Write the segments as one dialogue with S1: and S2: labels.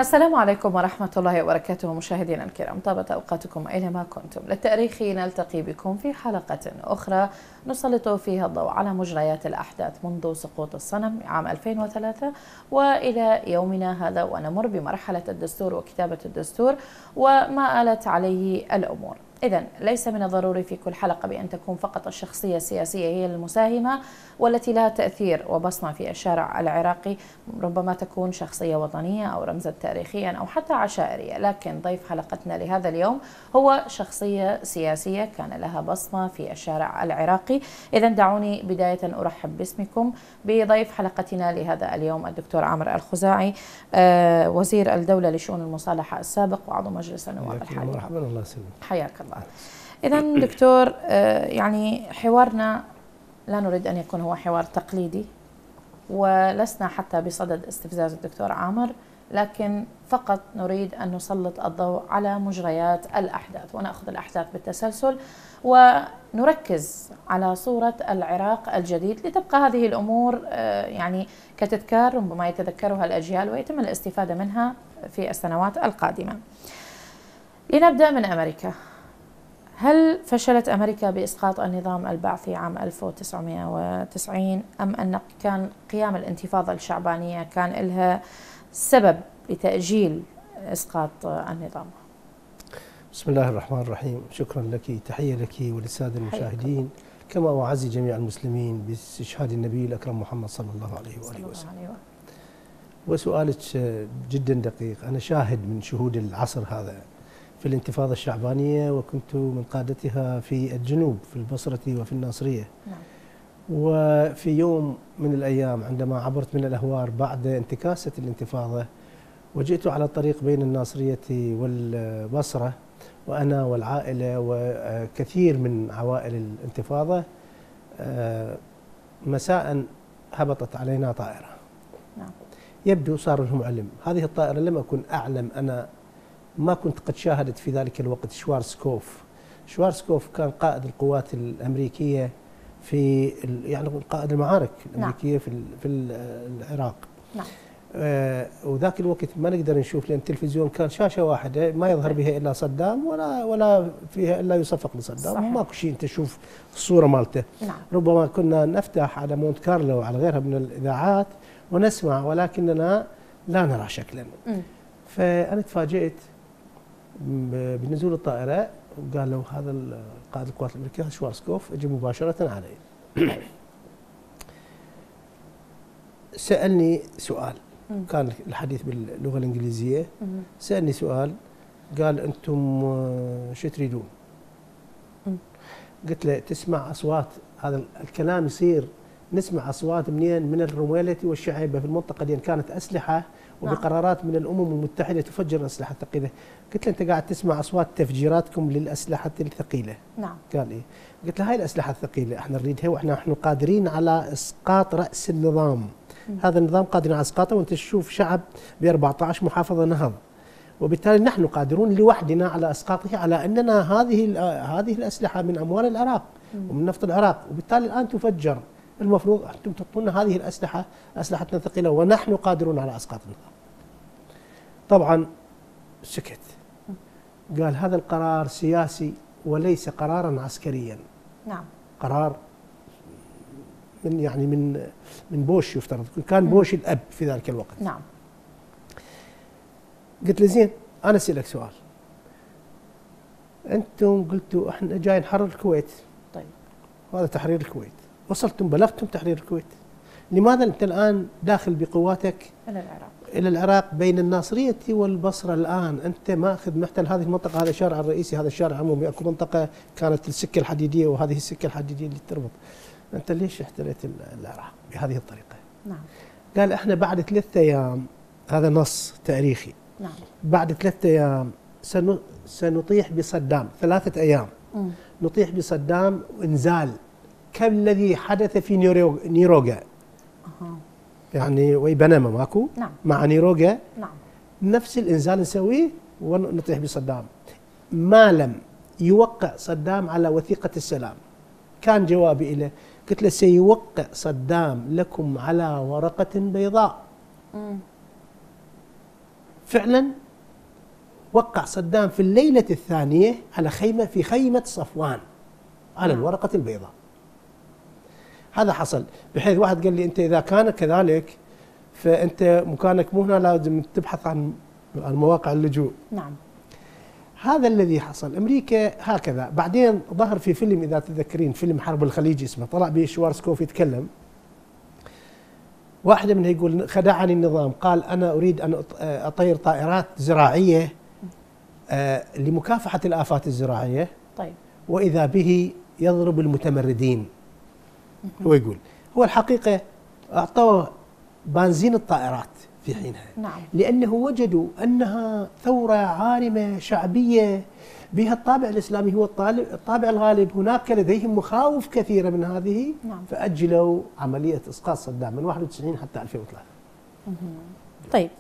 S1: السلام عليكم ورحمة الله وبركاته مشاهدينا الكرام، طابت أوقاتكم أينما كنتم. للتاريخ نلتقي بكم في حلقة أخرى نسلط فيها الضوء على مجريات الأحداث منذ سقوط الصنم عام 2003 وإلى يومنا هذا، ونمر بمرحلة الدستور وكتابة الدستور وما آلت عليه الأمور. إذن ليس من الضروري في كل حلقة بأن تكون فقط الشخصية السياسية هي المساهمة والتي لها تأثير وبصمة في الشارع العراقي، ربما تكون شخصية وطنية أو رمزا تاريخيا أو حتى عشائرية، لكن ضيف حلقتنا لهذا اليوم هو شخصية سياسية كان لها بصمة في الشارع العراقي. إذن دعوني بداية أرحب باسمكم بضيف حلقتنا لهذا اليوم الدكتور عامر الخزاعي، وزير الدولة لشؤون المصالحة السابق وعضو مجلس النواب الحالي.
S2: مرحبا، الله يسلمك.
S1: حياك الله. إذن دكتور، يعني حوارنا لا نريد أن يكون هو حوار تقليدي، ولسنا حتى بصدد استفزاز الدكتور عامر، لكن فقط نريد أن نسلط الضوء على مجريات الأحداث ونأخذ الأحداث بالتسلسل ونركز على صورة العراق الجديد لتبقى هذه الأمور يعني كتذكار ربما يتذكرها الأجيال ويتم الاستفادة منها في السنوات القادمة. لنبدأ من أمريكا. هل فشلت أمريكا بإسقاط النظام البعثي عام 1990 أم أن كان قيام الانتفاضة الشعبانية كان لها سبب لتأجيل إسقاط النظام؟
S2: بسم الله الرحمن الرحيم. شكرا لك، تحية لك وللسادة المشاهدين، كما أعزي جميع المسلمين باستشهاد النبي الأكرم محمد صلى الله عليه وآله وسلم. وسؤالك جدا دقيق. أنا شاهد من شهود العصر هذا في الانتفاضة الشعبانية، وكنت من قادتها في الجنوب في البصرة وفي الناصرية.
S1: نعم.
S2: وفي يوم من الأيام عندما عبرت من الأهوار بعد انتكاسة الانتفاضة وجئت على الطريق بين الناصرية والبصرة، وأنا والعائلة وكثير من عوائل الانتفاضة، مساء هبطت علينا طائرة.
S1: نعم.
S2: يبدو صار لهم علم. هذه الطائرة لم أكن أعلم، أنا ما كنت قد شاهدت في ذلك الوقت شوارزكوف. شوارزكوف كان قائد القوات الأمريكية في يعني قائد المعارك الأمريكية. نعم. في العراق.
S1: نعم.
S2: وذاك الوقت ما نقدر نشوف، لأن التلفزيون كان شاشة واحدة ما يظهر بها إلا صدام ولا فيها إلا يصفق لصدام، ماكو شيء أنت تشوف الصورة مالته.
S1: نعم.
S2: ربما كنا نفتح على مونت كارلو وعلى غيرها من الإذاعات ونسمع، ولكننا لا نرى شكلا. فأنا تفاجئت بنزول الطائرة، وقالوا هذا قائد القوات الأمريكية شوارزكوف، اجى مباشرة علي. سألني سؤال، كان الحديث باللغة الإنجليزية. سألني سؤال، قال أنتم شو تريدون؟ قلت له تسمع أصوات، هذا الكلام يصير نسمع أصوات منين؟ من الرميلة والشعيبة في المنطقة دي، كانت أسلحة وبقرارات من الأمم المتحدة تفجر الأسلحة الثقيلة. قلت له أنت قاعد تسمع أصوات تفجيراتكم للأسلحة الثقيلة.
S1: نعم.
S2: قال إيه؟ قلت له هاي الأسلحة الثقيلة احنا نريدها، نحن قادرين على إسقاط رأس النظام. هذا النظام قادرين على إسقاطه، وأنت تشوف شعب ب 14 محافظة نهض، وبالتالي نحن قادرون لوحدنا على إسقاطه، على أننا هذه الأسلحة من أموال العراق ومن نفط العراق، وبالتالي الآن تفجر. المفروض أنتم تعطونا هذه الأسلحة، أسلحتنا الثقيلة، ونحن قادرون على إسقاط النظام. طبعا سكت. قال هذا القرار سياسي وليس قرارا عسكريا.
S1: نعم.
S2: قرار من يعني من بوش، يفترض كان بوش الأب في ذلك الوقت.
S1: نعم.
S2: قلت له زين، أنا أسألك سؤال. أنتم قلتوا احنا جاي نحرر الكويت.
S1: طيب.
S2: هذا تحرير الكويت، وصلتم بلغتم تحرير الكويت، لماذا أنت الآن داخل بقواتك إلى العراق بين الناصرية والبصرة؟ الآن أنت ماخذ محتل هذه المنطقة، هذا الشارع الرئيسي، هذا الشارع العمومي، أكو منطقة كانت السكة الحديدية وهذه السكة الحديدية اللي تربط. أنت ليش احتليت العراق بهذه الطريقة؟
S1: نعم.
S2: قال احنا بعد 3 أيام، هذا نص تاريخي.
S1: نعم. بعد
S2: 3 أيام سنطيح بصدام، 3 أيام نطيح بصدام وانزال كالذي حدث في نيروغا. يعني وبنما ماكو.
S1: نعم.
S2: مع نيروغا.
S1: نعم.
S2: نفس الانزال نسويه ونطيح بصدام، ما لم يوقع صدام على وثيقة السلام. كان جوابي له، قلت له سيوقع صدام لكم على ورقة بيضاء. فعلا وقع صدام في الليلة الثانية على خيمة في خيمة صفوان على الورقة البيضاء. هذا حصل، بحيث واحد قال لي أنت إذا كان كذلك فأنت مكانك مو هنا، لازم تبحث عن مواقع اللجوء.
S1: نعم.
S2: هذا الذي حصل. أمريكا هكذا. بعدين ظهر في فيلم إذا تتذكرين، فيلم حرب الخليج اسمه، طلع به شوارزكوف يتكلم. واحدة منها يقول خدعني النظام، قال أنا أريد أن أطير طائرات زراعية لمكافحة الآفات الزراعية.
S1: طيب.
S2: وإذا به يضرب المتمردين. هو يقول هو الحقيقة أعطوه بنزين الطائرات في حينها.
S1: نعم.
S2: لأنه وجدوا أنها ثورة عارمة شعبية بها الطابع الإسلامي هو الطابع الغالب. هناك لديهم مخاوف كثيرة من هذه.
S1: نعم.
S2: فأجلوا عملية إسقاط صدام من 91 حتى 2003.
S1: طيب،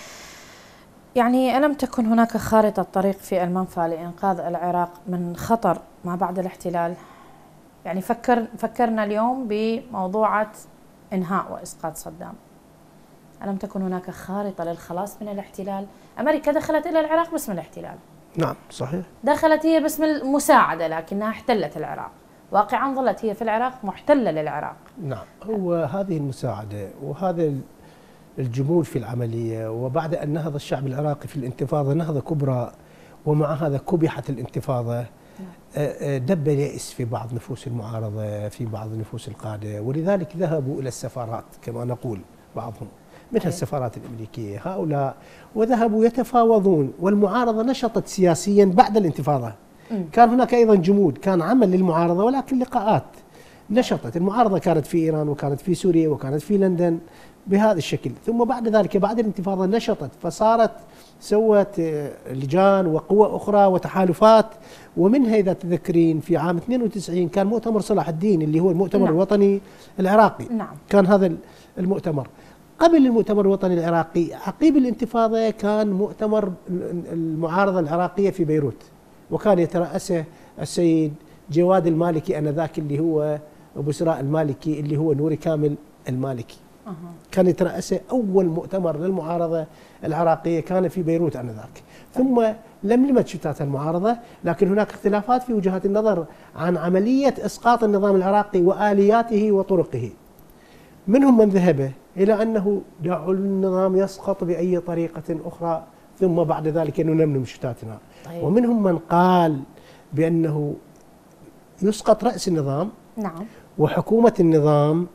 S1: يعني ألم تكن هناك خارطة طريق في المنفى لإنقاذ العراق من خطر ما بعد الاحتلال؟ يعني فكرنا اليوم بموضوعة إنهاء وإسقاط صدام. ألم تكن هناك خارطة للخلاص من الاحتلال؟ أمريكا دخلت إلى العراق باسم الاحتلال.
S2: نعم صحيح.
S1: دخلت هي باسم المساعدة لكنها احتلت العراق. واقعا ظلت هي في العراق محتلة للعراق.
S2: نعم. هو هذه المساعدة وهذا الجمود في العملية، وبعد أن نهض الشعب العراقي في الانتفاضة نهضة كبرى، ومع هذا كبحت الانتفاضة، دب اليأس في بعض نفوس المعارضة، في بعض نفوس القادة، ولذلك ذهبوا إلى السفارات كما نقول بعضهم، منها السفارات الأمريكية هؤلاء، وذهبوا يتفاوضون. والمعارضة نشطت سياسيا بعد الانتفاضة. كان هناك أيضا جمود، كان عمل للمعارضة ولكن لقاءات نشطت. المعارضة كانت في إيران وكانت في سوريا وكانت في لندن بهذا الشكل. ثم بعد ذلك بعد الانتفاضة نشطت، فصارت سوت لجان وقوى أخرى وتحالفات. ومنها إذا تذكرين في عام 92 كان مؤتمر صلاح الدين اللي هو المؤتمر الوطني العراقي.
S1: نعم.
S2: كان هذا المؤتمر. قبل المؤتمر الوطني العراقي عقيب الانتفاضة كان مؤتمر المعارضة العراقية في بيروت، وكان يترأسه السيد جواد المالكي آنذاك اللي هو أبو سراء المالكي اللي هو نوري كامل المالكي. كان يترأسه أول مؤتمر للمعارضة العراقية كان في بيروت آنذاك. ثم لملمت شتات المعارضة، لكن هناك اختلافات في وجهات النظر عن عملية إسقاط النظام العراقي وآلياته وطرقه. منهم من ذهب إلى أنه دعوا النظام يسقط بأي طريقة أخرى ثم بعد ذلك ننمنم شتاتنا.
S1: طيب.
S2: ومنهم من قال بأنه يسقط رأس النظام.
S1: نعم.
S2: وحكومة النظام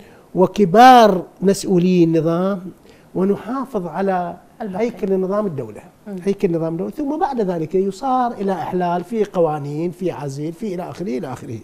S2: وكبار مسؤولي النظام، ونحافظ على هيكل نظام الدولة. هيكل نظام الدولة، ثم بعد ذلك يصار إلى إحلال في قوانين، في عزيل، في إلى آخره إلى آخره.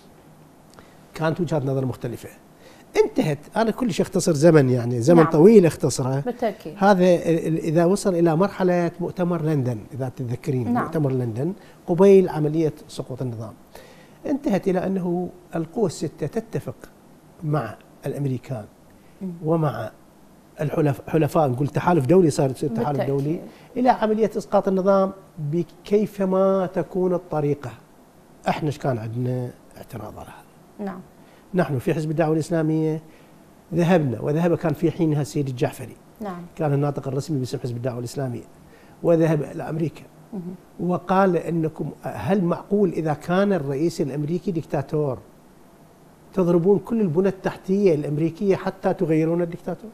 S2: كانت وجهات نظر مختلفة. انتهت. أنا كل شيء اختصر زمن، يعني زمن
S1: نعم.
S2: طويل اختصره.
S1: بالتأكيد.
S2: هذا إذا وصل إلى مرحلة مؤتمر لندن إذا تتذكرين.
S1: نعم.
S2: مؤتمر لندن قبيل عملية سقوط النظام، انتهت إلى أنه القوى الستة تتفق مع الأمريكان ومع الحلفاء، نقول تحالف دولي، صار تحالف دولي، إلى عملية إسقاط النظام بكيفما تكون الطريقة. احنا ايش كان عندنا اعتراض على هذا.
S1: نعم.
S2: نحن في حزب الدعوة الإسلامية ذهبنا، وذهب كان في حينها السيد الجعفري.
S1: نعم.
S2: كان الناطق الرسمي باسم حزب الدعوة الإسلامية، وذهب إلى أمريكا وقال إنكم هل معقول إذا كان الرئيس الأمريكي دكتاتور تضربون كل البنى التحتية الأمريكية حتى تغيرون الدكتاتور؟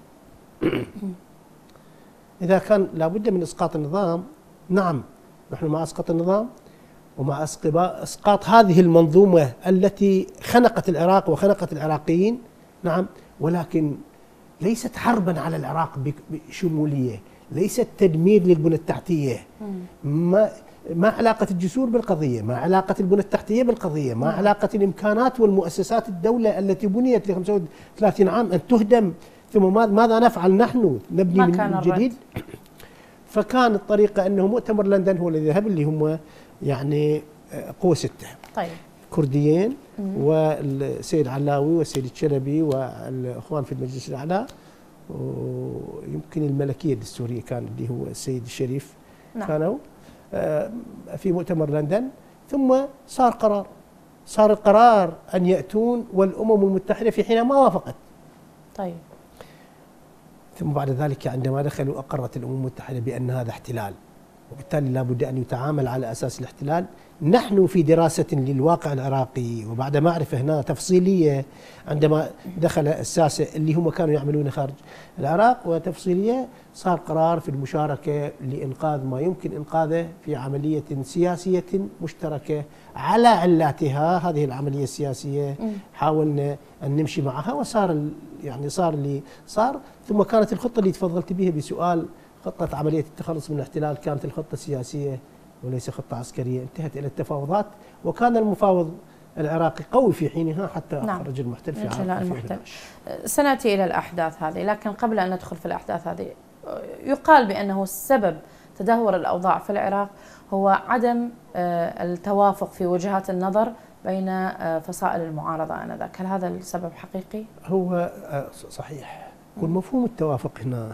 S2: إذا كان لابد من إسقاط النظام، نعم نحن مع إسقاط النظام ومع إسقاط هذه المنظومة التي خنقت العراق وخنقت العراقيين، نعم، ولكن ليست حربا على العراق بشمولية، ليست تدمير للبنى التحتية. ما علاقة الجسور بالقضية، ما علاقة البنى التحتية بالقضية، ما علاقة الإمكانات والمؤسسات الدولة التي بنيت ل 35 عام أن تهدم، ثم ماذا نفعل نحن؟ نبني من جديد. فكان الطريقة أنه مؤتمر لندن هو الذي ذهب، اللي هم يعني قوة ستة.
S1: طيب.
S2: كرديين والسيد علاوي والسيد الشلبي والإخوان في المجلس الأعلى، ويمكن الملكية الدستورية كان اللي هو السيد الشريف. نعم. كانوا في مؤتمر لندن. ثم صار القرار أن يأتون، والأمم المتحدة في حين ما وافقت.
S1: طيب.
S2: ثم بعد ذلك عندما دخلوا أقرت الأمم المتحدة بأن هذا احتلال، وبالتالي لا بد أن يتعامل على أساس الاحتلال. نحن في دراسة للواقع العراقي وبعد معرفة هنا تفصيلية عندما دخل الساسة اللي هم كانوا يعملون خارج العراق وتفصيلية، صار قرار في المشاركة لإنقاذ ما يمكن إنقاذه في عملية سياسية مشتركة على علاتها. هذه العملية السياسية حاولنا أن نمشي معها وصار يعني صار اللي صار. ثم كانت الخطة اللي تفضلت بها بسؤال خطة عملية التخلص من الاحتلال كانت الخطة سياسية وليس خطة عسكرية، انتهت إلى التفاوضات، وكان المفاوض العراقي قوي في حينها حتى أخرج المحتل في
S1: المحتل. سنأتي إلى الأحداث هذه، لكن قبل أن ندخل في الأحداث هذه يقال بأنه السبب تدهور الأوضاع في العراق هو عدم التوافق في وجهات النظر بين فصائل المعارضة آنذاك. هل هذا السبب حقيقي؟
S2: هو صحيح، والمفهوم التوافق هنا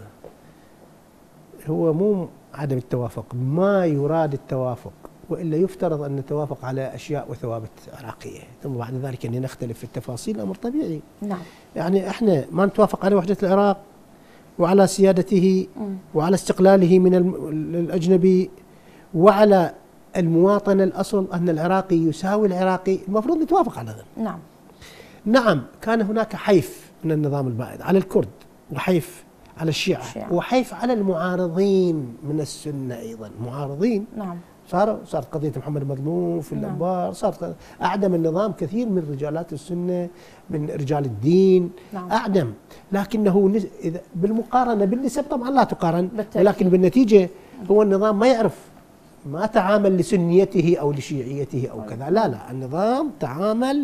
S2: هو مو عدم التوافق، ما يراد التوافق، وإلا يفترض أن نتوافق على أشياء وثوابت عراقية، ثم بعد ذلك أن نختلف في التفاصيل أمر طبيعي.
S1: نعم.
S2: يعني احنا ما نتوافق على وحدة العراق وعلى سيادته وعلى استقلاله من الأجنبي وعلى المواطنة، الأصل أن العراقي يساوي العراقي، المفروض نتوافق على ذلك.
S1: نعم.
S2: نعم، كان هناك حيف من النظام البائد على الكرد، وحيف على الشيعة، وحيف على المعارضين من السنة أيضا، معارضين.
S1: نعم. صارت
S2: قضية محمد مظلوم في الأنبار، صارت أعدم النظام كثير من رجالات السنة، من رجال الدين. نعم. أعدم، لكنه بالمقارنة بالنسب طبعا لا تقارن، ولكن بالنتيجة هو النظام ما يعرف، ما تعامل لسنيته أو لشيعيته أو كذا، لا النظام تعامل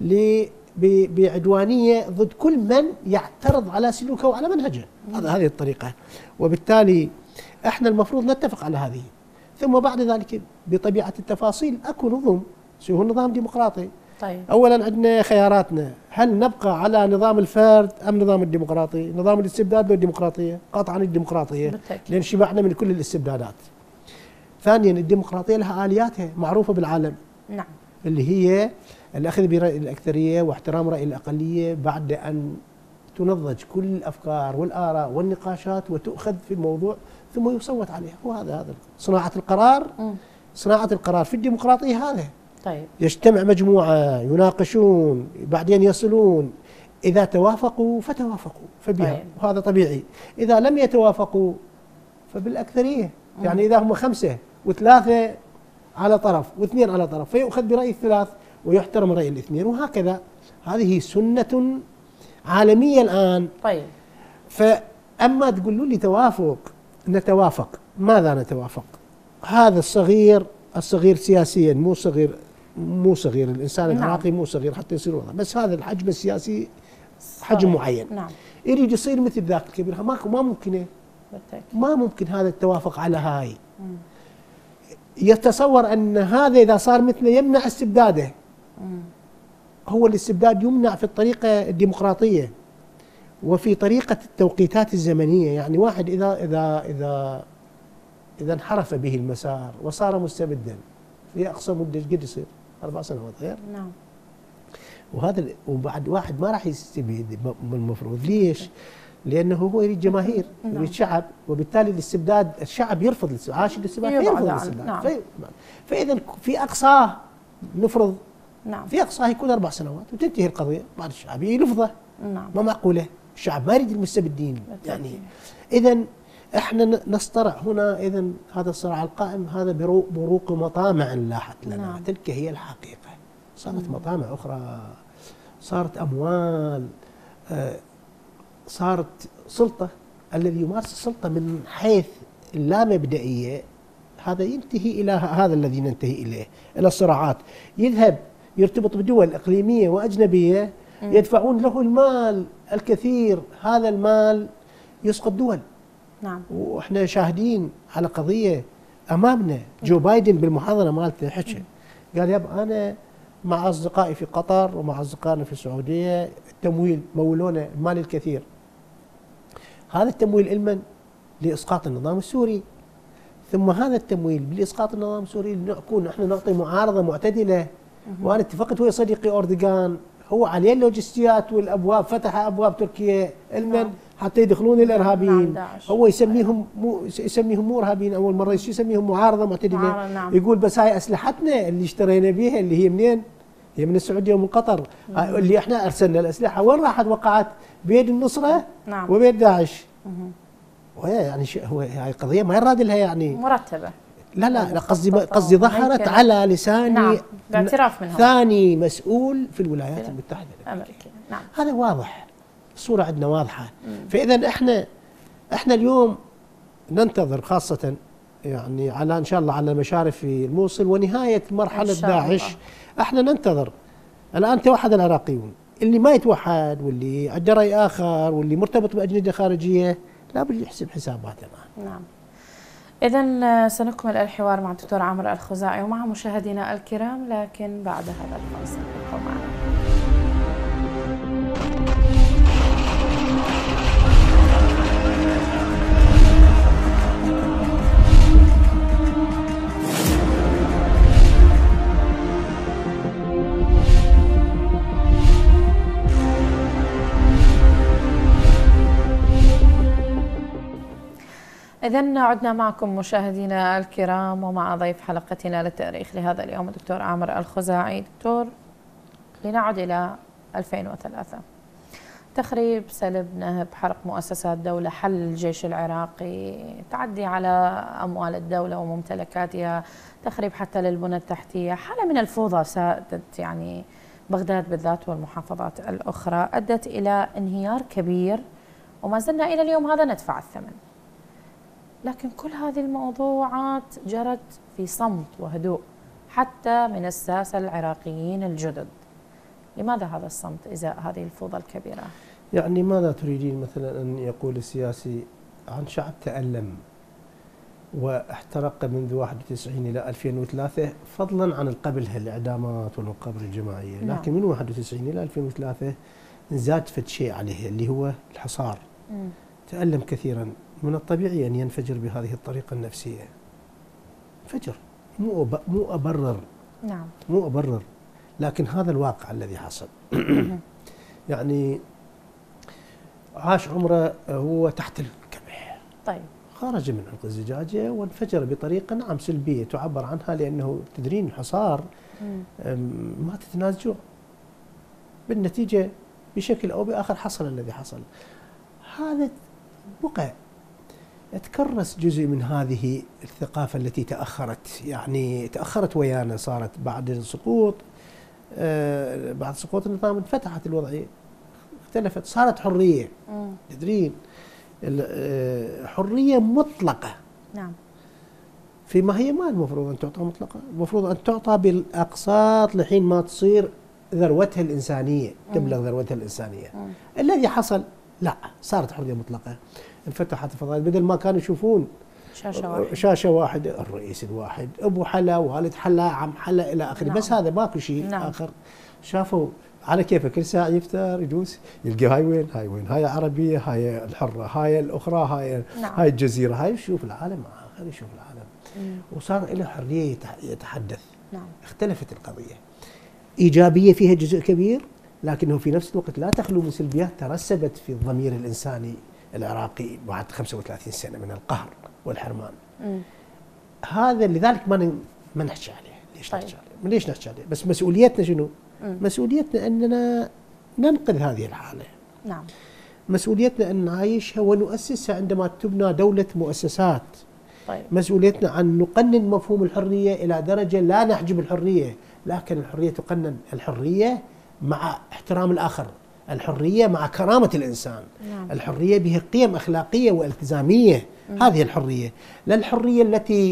S2: بعدوانية ضد كل من يعترض على سلوكه وعلى منهجه. هذه الطريقة، وبالتالي احنا المفروض نتفق على هذه. ثم بعد ذلك بطبيعة التفاصيل اكو نظم، هو نظام ديمقراطي.
S1: طيب.
S2: اولا عندنا خياراتنا، هل نبقى على نظام الفرد ام نظام الديمقراطي؟ نظام الاستبداد لو الديمقراطية؟ قطعا الديمقراطية، لان شبعنا من كل الاستبدادات. ثانيا الديمقراطية لها آلياتها معروفة بالعالم.
S1: نعم.
S2: اللي هي الأخذ برأي الأكثرية واحترام رأي الأقلية بعد أن تنضج كل الأفكار والآراء والنقاشات وتؤخذ في الموضوع ثم يصوت عليها. وهذا صناعة القرار. صناعة القرار في الديمقراطية هذا.
S1: طيب.
S2: يجتمع مجموعة يناقشون بعدين يصلون، إذا توافقوا فتوافقوا فبها. طيب. وهذا طبيعي. إذا لم يتوافقوا فبالأكثرية. يعني إذا هم 5 و3 على طرف و2 على طرف فيؤخذ برأي الثلاث ويحترم رأي الاثنين، وهكذا. هذه سنة عالمية الآن.
S1: طيب.
S2: فأما تقولوا لي توافق، نتوافق، ماذا نتوافق؟ هذا الصغير سياسيا مو صغير الإنسان العراقي مو صغير حتى يصير وضع، بس هذا الحجم السياسي حجم معين.
S1: نعم.
S2: يريد يصير مثل ذاك الكبير، ما ممكن. ما ممكن هذا التوافق على هاي. يتصور أن هذا إذا صار مثله يمنع استبداده. هو الاستبداد يمنع في الطريقة الديمقراطية وفي طريقة التوقيتات الزمنية. يعني واحد إذا انحرف به المسار وصار مستبدا في أقصى مدة قد يصير 4 سنوات غير.
S1: نعم.
S2: وبعد واحد ما راح يستبيد المفروض. ليش؟ لأنه هو يريد جماهير، يريد شعب، وبالتالي الاستبداد الشعب يرفض عاش الاستبداد فيرفض الاستبداد.
S1: نعم.
S2: فإذا في أقصاه نفرض.
S1: نعم.
S2: في أقصاه يكون 4 سنوات وتنتهي القضية، بعد الشعب يلفظه.
S1: نعم.
S2: ما معقولة، الشعب ما يريد المستبدين. يعني إذا احنا نصطرع هنا. إذا هذا الصراع القائم هذا بروق مطامع لاحت لنا. نعم. تلك هي الحقيقة. صارت مطامع أخرى، صارت أموال، صارت سلطة. الذي يمارس السلطة من حيث اللامبدئية هذا ينتهي إلى هذا الذي ننتهي إليه، إلى الصراعات. يذهب يرتبط بدول إقليمية وأجنبية يدفعون له المال الكثير، هذا المال يسقط دول.
S1: نعم.
S2: وإحنا شاهدين على قضية أمامنا. جو بايدن بالمحاضرة مالته حكى، قال يابا أنا مع أصدقائي في قطر ومع أصدقائنا في السعودية التمويل مولونا المال الكثير. هذا التمويل لمن؟ لإسقاط النظام السوري. ثم هذا التمويل بإسقاط النظام السوري نكون احنا نعطي معارضة معتدلة. وأنا اتفقت ويا صديقي أردوغان، هو عليه اللوجستيات والأبواب، فتح أبواب تركيا لمن؟ حتى يدخلون الارهابيين.
S1: نعم
S2: هو يسميهم مو ارهابيين اول مره، يسميهم معارضه معتدله.
S1: نعم.
S2: يقول بس هاي اسلحتنا اللي اشترينا بها اللي هي منين؟ هي من السعوديه ومن قطر. اللي احنا ارسلنا الاسلحه وين راحت؟ وقعت بيد النصره
S1: نعم.
S2: وبيد داعش. وهي يعني هو هاي قضيه ما يراد لها يعني
S1: مرتبه.
S2: لا قصدي ظهرت على لسان
S1: نعم. باعتراف منهم
S2: ثاني مسؤول في الولايات المتحده
S1: الامريكيه. نعم.
S2: هذا واضح، الصوره عندنا واضحه. فاذا احنا اليوم ننتظر خاصه يعني على ان شاء الله على مشارف في الموصل ونهايه مرحله داعش. احنا ننتظر الان توحد العراقيون، اللي ما يتوحد واللي عنده راي اخر واللي مرتبط باجنده خارجيه لابد يحسب حساباته.
S1: نعم. إذا سنكمل الحوار مع الدكتور عامر الخزاعي ومع مشاهدينا الكرام، لكن بعد هذا الفاصل. ابقوا معنا. إذن عدنا معكم مشاهدينا الكرام ومع ضيف حلقتنا للتاريخ لهذا اليوم الدكتور عامر الخزاعي. دكتور، لنعد إلى 2003، تخريب، سلب، نهب، حرق مؤسسات دولة، حل الجيش العراقي، تعدي على أموال الدولة وممتلكاتها، تخريب حتى للبنى التحتية، حالة من الفوضى سادت يعني بغداد بالذات والمحافظات الأخرى، أدت إلى انهيار كبير وما زلنا إلى اليوم هذا ندفع الثمن. لكن كل هذه الموضوعات جرت في صمت وهدوء حتى من الساسة العراقيين الجدد. لماذا هذا الصمت إزاء هذه الفوضى الكبيرة؟
S2: يعني ماذا تريدين مثلا أن يقول السياسي عن شعب تألم واحترق منذ 91 إلى 2003 فضلا عن قبلها الإعدامات والمقابر الجماعية. لكن من 91 إلى 2003 زاد فد شيء عليه اللي هو الحصار. تألم كثيرا، من الطبيعي أن ينفجر بهذه الطريقة النفسية. فجر، مو أبرر.
S1: نعم.
S2: مو أبرر، لكن هذا الواقع الذي حصل. يعني عاش عمره هو تحت الكبح.
S1: طيب.
S2: خرج من عنق الزجاجة وانفجر بطريقة نعم سلبية تعبر عنها، لأنه تدرين الحصار ما تتنازجوا. بالنتيجة بشكل أو بآخر حصل الذي حصل. هذا بقى تكرس جزء من هذه الثقافة التي تأخرت، يعني تأخرت ويانا، صارت بعد السقوط بعد سقوط النظام انفتحت الوضعية، اختلفت، صارت حرية. تدرين حرية مطلقة.
S1: نعم.
S2: فيما هي ما المفروض أن تعطى مطلقة، المفروض أن تعطى بالأقساط لحين ما تصير ذروتها الإنسانية، تبلغ ذروتها الإنسانية. الذي حصل لا، صارت حرية مطلقة، انفتحت الفضائيات، بدل ما كانوا يشوفون شاشة واحدة، الرئيس الواحد، أبو حلا، والد حلا، عم حلا إلى آخره. نعم. بس هذا ماكو شيء. نعم. آخر شافوا على كيفه، كل ساعة يفتر يدوس يلقى هاي وين هاي وين، هاي عربية، هاي الحرة، هاي الأخرى، هاي نعم. هاي الجزيرة، هاي يشوف العالم آخر، يشوف العالم. وصار له حرية يتحدث. نعم. اختلفت القضية، إيجابية فيها جزء كبير، لكنه في نفس الوقت لا تخلو من سلبيات ترسبت في الضمير الإنساني العراقي بعد 35 سنة من القهر والحرمان. هذا لذلك ما نحكي عليه. ليش نحكي عليه؟ ليش نحكي عليه؟ بس مسؤوليتنا شنو؟ مسؤوليتنا أننا ننقذ هذه الحالة.
S1: نعم.
S2: مسؤوليتنا أن نعيشها ونؤسسها عندما تبنى دولة مؤسسات.
S1: طيب.
S2: مسؤوليتنا أن نقنن مفهوم الحرية إلى درجة لا نحجب الحرية، لكن الحرية تقنن، الحرية مع احترام الآخر، الحرية مع كرامة الإنسان. نعم. الحرية بها قيم أخلاقية والتزامية. هذه الحرية، لا الحرية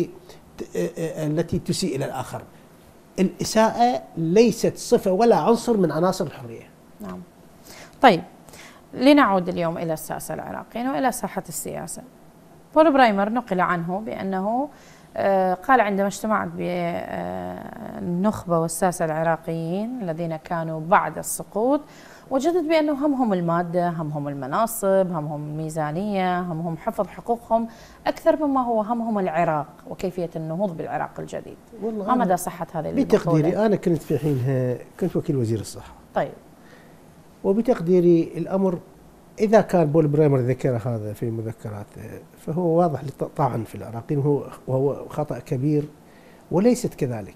S2: التي تسيء إلى الآخر. الإساءة ليست صفة ولا عنصر من عناصر الحرية.
S1: نعم. طيب، لنعود اليوم إلى الساسة العراقيين وإلى ساحة السياسة. بول برايمر نقل عنه بأنه قال عندما اجتمعت بالنخبة والساسة العراقيين الذين كانوا بعد السقوط، وجدت بأنه همهم المادة، همهم المناصب، همهم الميزانية، همهم حفظ حقوقهم أكثر مما هو همهم العراق وكيفية النهوض بالعراق الجديد. ما مدى صحة هذه المقولة؟
S2: بتقديري أنا كنت في حينها كنت وكيل وزير الصحة.
S1: طيب.
S2: وبتقديري الأمر إذا كان بول بريمر ذكر هذا في مذكراته فهو واضح طعن في العراقيين، وهو خطأ كبير، وليست كذلك،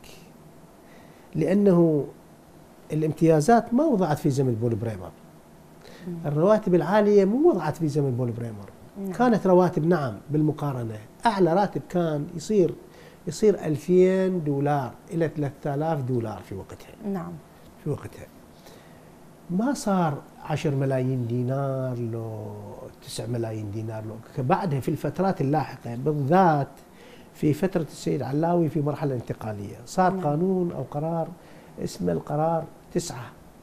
S2: لأنه الامتيازات ما وضعت في زمن بول بريمر. الرواتب العالية مو وضعت في زمن بول بريمر. كانت رواتب نعم بالمقارنة، أعلى راتب كان يصير $2000 إلى $3000 في وقتها.
S1: نعم.
S2: في وقتها ما صار 10 ملايين دينار لو 9 ملايين دينار لو بعدها في الفترات اللاحقة، بالذات في فترة السيد علاوي في مرحلة انتقالية صار قانون أو قرار اسمه القرار 9.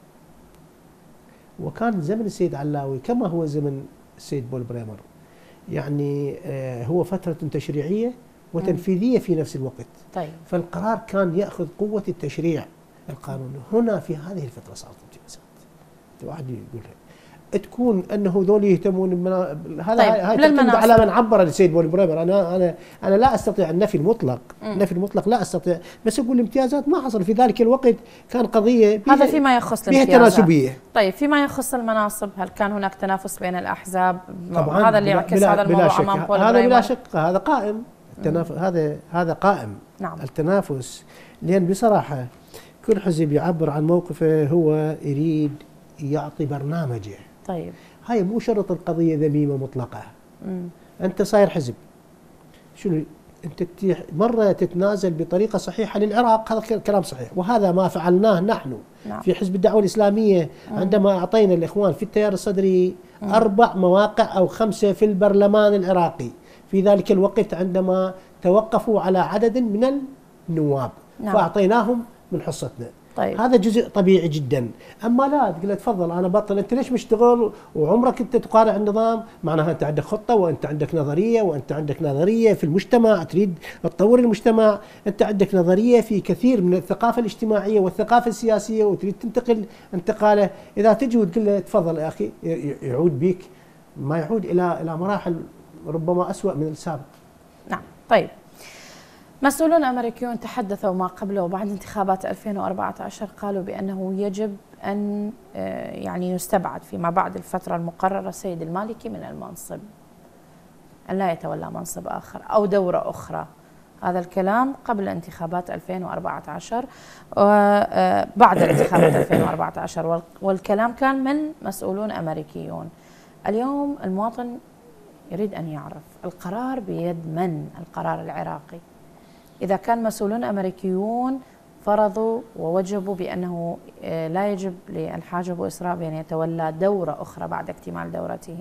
S2: وكان زمن السيد علاوي كما هو زمن السيد بول بريمر، يعني هو فترة تشريعية وتنفيذية في نفس الوقت.
S1: طيب.
S2: فالقرار كان يأخذ قوة التشريع القانوني. هنا في هذه الفترة صارت امتيازات. واحد يقولها تكون انه ذول يهتمون هذا.
S1: طيب.
S2: هاي تعتمد على من عبر السيد بول بريمر. انا لا استطيع النفي المطلق، النفي المطلق لا استطيع، بس اقول الامتيازات ما حصل في ذلك الوقت، كان قضيه
S1: هذا فيما يخص
S2: الامتيازات فيها تناسبيه.
S1: طيب فيما يخص المناصب، هل كان هناك تنافس بين الاحزاب؟
S2: طبعا
S1: هذا اللي يعكس هذا الموضوع امام بول بريمر.
S2: هذا بلا شك، هذا قائم التنافس، هذا قائم.
S1: نعم.
S2: التنافس، لان بصراحه كل حزب يعبر عن موقفه، هو يريد يعطي برنامجه.
S1: طيب.
S2: هاي مو شرط القضية ذميمة مطلقة. أنت صاير حزب، شنو أنت مرة تتنازل بطريقة صحيحة للعراق، هذا كلام صحيح، وهذا ما فعلناه نحن.
S1: نعم.
S2: في حزب الدعوة الإسلامية عندما أعطينا الإخوان في التيار الصدري 4 مواقع أو 5 في البرلمان العراقي في ذلك الوقت، عندما توقفوا على عدد من النواب. نعم. فأعطيناهم من حصتنا.
S1: طيب.
S2: هذا جزء طبيعي جدا. اما لا تقول له تفضل انا بطل، انت ليش مشتغل وعمرك انت تقارع النظام؟ معناها انت عندك خطه، وانت عندك نظريه، وانت عندك نظريه في المجتمع، تريد تطور المجتمع، انت عندك نظريه في كثير من الثقافه الاجتماعيه والثقافه السياسيه، وتريد تنتقل انتقاله. اذا تجي وتقول له تفضل يا اخي، يعود بك، ما يعود الى مراحل ربما اسوأ من السابق.
S1: نعم. طيب، مسؤولون أمريكيون تحدثوا ما قبل وبعد انتخابات 2014، قالوا بأنه يجب أن يعني يستبعد فيما بعد الفترة المقررة السيد المالكي من المنصب، أن لا يتولى منصب آخر أو دورة أخرى. هذا الكلام قبل انتخابات 2014 وبعد انتخابات 2014، والكلام كان من مسؤولون أمريكيون. اليوم المواطن يريد أن يعرف القرار بيد من؟ القرار العراقي. إذا كان مسؤولون أمريكيون فرضوا ووجبوا بأنه لا يجب للحاج أبو إسراء بأن يتولى دورة أخرى بعد اكتمال دورته،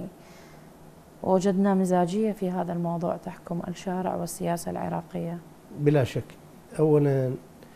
S1: ووجدنا مزاجية في هذا الموضوع تحكم الشارع والسياسة العراقية.
S2: بلا شك. أولا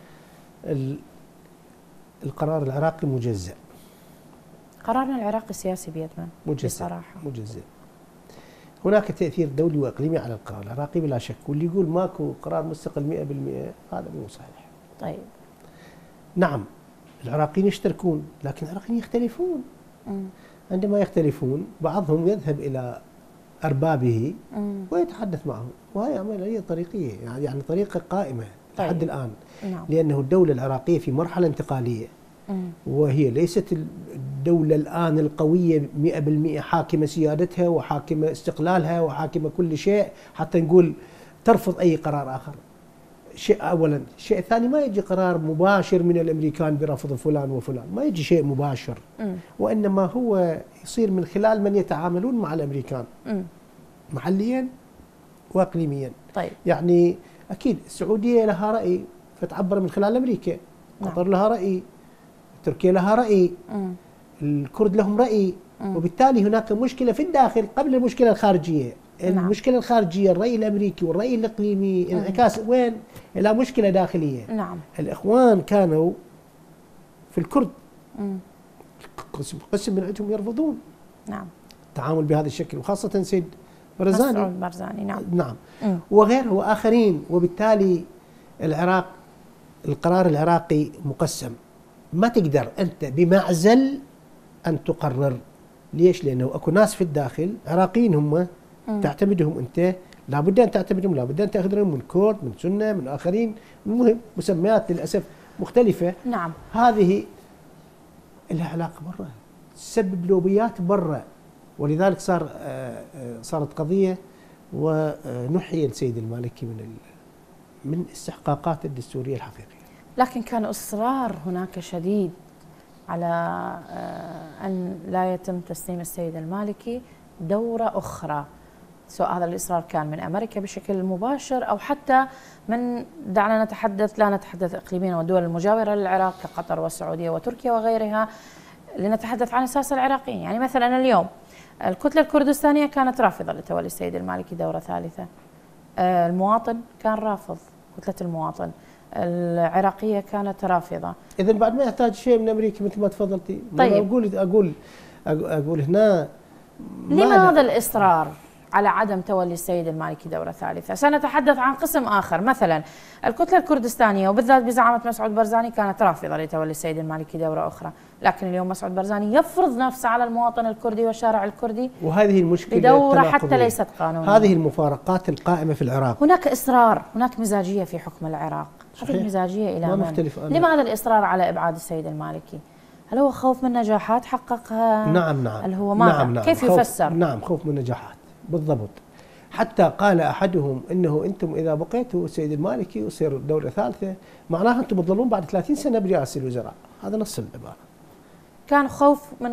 S2: القرار العراقي مجزأ.
S1: قرارنا العراقي السياسي بيد من؟
S2: مجزأ
S1: بصراحة
S2: مجزأ. هناك تأثير دولي وإقليمي على القرار العراقي بلا شك، واللي يقول ماكو قرار مستقل 100% هذا مو صحيح.
S1: طيب.
S2: نعم العراقيين يشتركون، لكن العراقيين يختلفون. عندما يختلفون بعضهم يذهب إلى أربابه ويتحدث معهم، وهي عملية طريقية، يعني طريقة قائمة لحد الآن.
S1: نعم.
S2: لأنه الدولة العراقية في مرحلة انتقالية، وهي ليست الدولة الآن القوية 100% حاكمة سيادتها وحاكمة استقلالها وحاكمة كل شيء حتى نقول ترفض أي قرار آخر. شيء أولا. الشيء الثاني، ما يجي قرار مباشر من الأمريكان برفض فلان وفلان، ما يجي شيء مباشر، وإنما هو يصير من خلال من يتعاملون مع الأمريكان محليا وإقليميا.
S1: طيب.
S2: يعني أكيد السعودية لها رأي فتعبر من خلال أمريكا، قطر لها رأي، تركيا لها رأي، الكرد لهم رأي، وبالتالي هناك مشكلة في الداخل قبل المشكلة الخارجية. المشكلة الخارجية الرأي الأمريكي والرأي الإقليمي انعكاس وين؟ إلى مشكلة داخلية.
S1: نعم.
S2: الإخوان كانوا في الكرد قسم من عندهم يرفضون
S1: نعم
S2: التعامل بهذا الشكل، وخاصة سيد برزاني.
S1: نعم.
S2: نعم. وغيره وآخرين، وبالتالي العراق القرار العراقي مقسم، ما تقدر أنت بمعزل أن تقرر. ليش؟ لأنه أكو ناس في الداخل عراقيين هم تعتمدهم أنت، لابد أن تعتمدهم، لابد أن تأخذهم من كرد، من سنة، من آخرين، المهم مسميات للأسف مختلفة.
S1: نعم.
S2: هذه لها علاقة برا، تسبب لوبيات برا ولذلك صارت قضية ونحي السيد المالكي من استحقاقاته الدستورية الحقيقية.
S1: لكن كان إصرار هناك شديد على أن لا يتم تسليم السيد المالكي دورة أخرى، سواء هذا الإصرار كان من أمريكا بشكل مباشر أو حتى من، دعنا نتحدث، لا نتحدث إقليميا والدول المجاورة للعراق كقطر والسعودية وتركيا وغيرها، لنتحدث عن أساس العراقيين. يعني مثلا اليوم الكتلة الكردستانية كانت رافضة لتولي السيد المالكي دورة ثالثة، المواطن كان رافض، كتلة المواطن العراقية كانت رافضة.
S2: إذا بعد ما يحتاج شيء من أمريكا مثل ما تفضلتي.
S1: طيب
S2: أقول هنا
S1: لماذا الإصرار على عدم تولي السيد المالكي دورة ثالثة؟ سنتحدث عن قسم آخر، مثلا الكتلة الكردستانية وبالذات بزعامة مسعود برزاني كانت رافضة لتولي السيد المالكي دورة أخرى، لكن اليوم مسعود برزاني يفرض نفسه على المواطن الكردي والشارع الكردي،
S2: وهذه المشكلة
S1: بدورة حتى ليست قانونية.
S2: هذه المفارقات القائمة في العراق.
S1: هناك إصرار، هناك مزاجية في حكم العراق. هذه المزاجية إلى من؟ لماذا الإصرار على إبعاد السيد المالكي؟ هل هو خوف من نجاحات حققها؟
S2: نعم.
S1: هل هو ماذا؟
S2: نعم.
S1: كيف يفسر؟
S2: نعم، خوف من نجاحات بالضبط. حتى قال أحدهم إنه أنتم إذا بقيتوا السيد المالكي ويصير دولة ثالثة معناها أنتم تظلون بعد 30 سنة برئاسة الوزراء. هذا نص العبارة.
S1: كان خوف من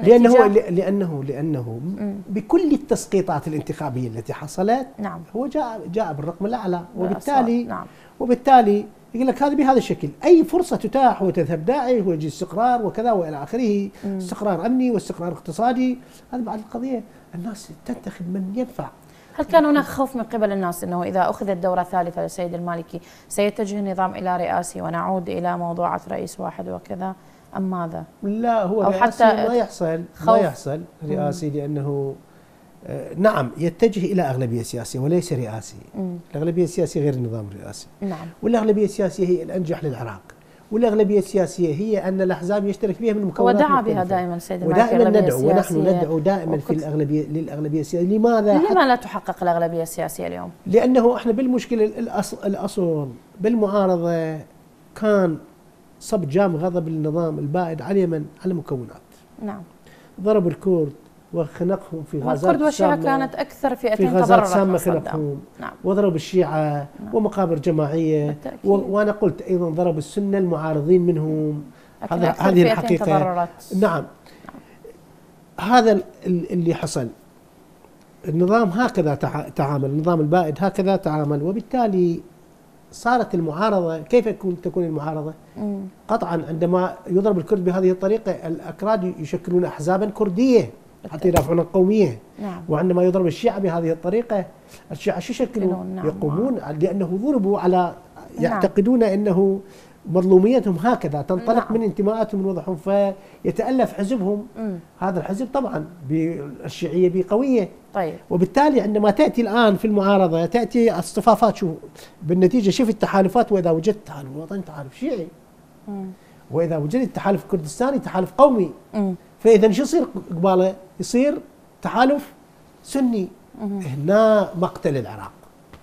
S2: لأنه بكل التسقيطات الانتخابية التي حصلت،
S1: نعم،
S2: هو جاء بالرقم الأعلى،
S1: نعم.
S2: وبالتالي يقول لك هذا بهذا الشكل، أي فرصة تتاح وتذهب داعي ويجي استقرار وكذا وإلى آخره، استقرار أمني واستقرار اقتصادي. هذا بعد القضية الناس تنتخب من ينفع.
S1: هل كان هناك خوف من قبل الناس أنه إذا أخذت دورة ثالثة للسيد المالكي سيتجه النظام إلى رئاسي ونعود إلى موضوعات رئيس واحد وكذا، أم ماذا؟
S2: لا، هو
S1: أو
S2: رئاسي
S1: حتى
S2: ما يحصل رئاسي، لأنه نعم يتجه إلى أغلبية سياسية وليس رئاسي. الأغلبية السياسية غير النظام الرئاسي.
S1: نعم.
S2: والأغلبية السياسية هي الأنجح للعراق، والأغلبية السياسية هي أن الأحزاب يشترك فيها من مكونات
S1: ودعا بها دائما السيد المالكي،
S2: ودائما ندعو ونحن ندعو دائما في للأغلبية السياسية. لما
S1: لا تحقق الأغلبية السياسية اليوم؟
S2: لأنه احنا بالمشكلة الأصل بالمعارضة كان صب جام غضب النظام البائد على اليمن على مكونات.
S1: نعم.
S2: ضربوا الكرد وخنقهم في غازات
S1: الكرد والشيعة كانت أكثر فئتين
S2: في غازات سامة خنقهم.
S1: نعم.
S2: وضربوا الشيعة. نعم. ومقابر جماعية. وأنا قلت أيضا ضربوا السنة المعارضين منهم. هذه الحقيقة
S1: تضررت.
S2: نعم. هذا اللي حصل. النظام هكذا تعامل، النظام البائد هكذا تعامل، وبالتالي صارت المعارضة. كيف تكون المعارضة؟ قطعا عندما يضرب الكرد بهذه الطريقة الأكراد يشكلون أحزابا كردية حتى يدافعون عن القومية.
S1: نعم.
S2: وعندما يضرب الشيعة بهذه الطريقة، الشيعة شو يشكلون؟
S1: نعم.
S2: يقومون لأنه ضربوا على يعتقدون أنه مظلوميتهم هكذا تنطلق. نعم. من انتماءاتهم من وضعهم، فيتألف حزبهم. هذا الحزب طبعا بالشيعية بقوية.
S1: طيب.
S2: وبالتالي عندما تأتي الآن في المعارضة تأتي اصطفافات، شو بالنتيجة؟ شوف التحالفات، وإذا وجدت تحالف وطني تحالف شيعي، وإذا وجدت تحالف كردستاني تحالف قومي. فإذا شو يصير قباله؟ يصير تحالف سني. هنا مقتل العراق.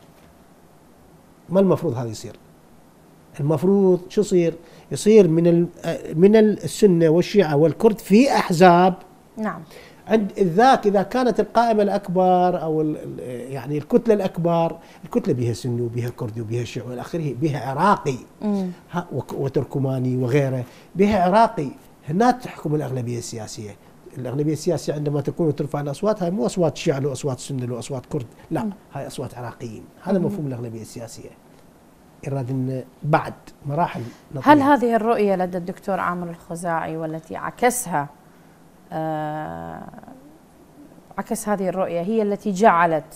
S2: ما المفروض هذا يصير؟ المفروض شو يصير من السنة والشيعة والكرد في أحزاب.
S1: نعم.
S2: عند ذاك إذا كانت القائمة الأكبر أو يعني الكتلة الأكبر، الكتلة بها سني وبها كردي وبها شيعي والى آخره، بها عراقي وتركماني وغيره، بها عراقي. هنا تحكم الأغلبية السياسية. الأغلبية السياسية عندما تكون وترفع الأصوات، هاي مو أصوات شيعة لو أصوات سنة لو أصوات كرد، لا، هاي أصوات عراقيين. هذا مفهوم الأغلبية السياسية. إرادة بعد مراحل نطوية.
S1: هل هذه الرؤية لدى الدكتور عامر الخزاعي والتي عكسها عكس هذه الرؤية هي التي جعلت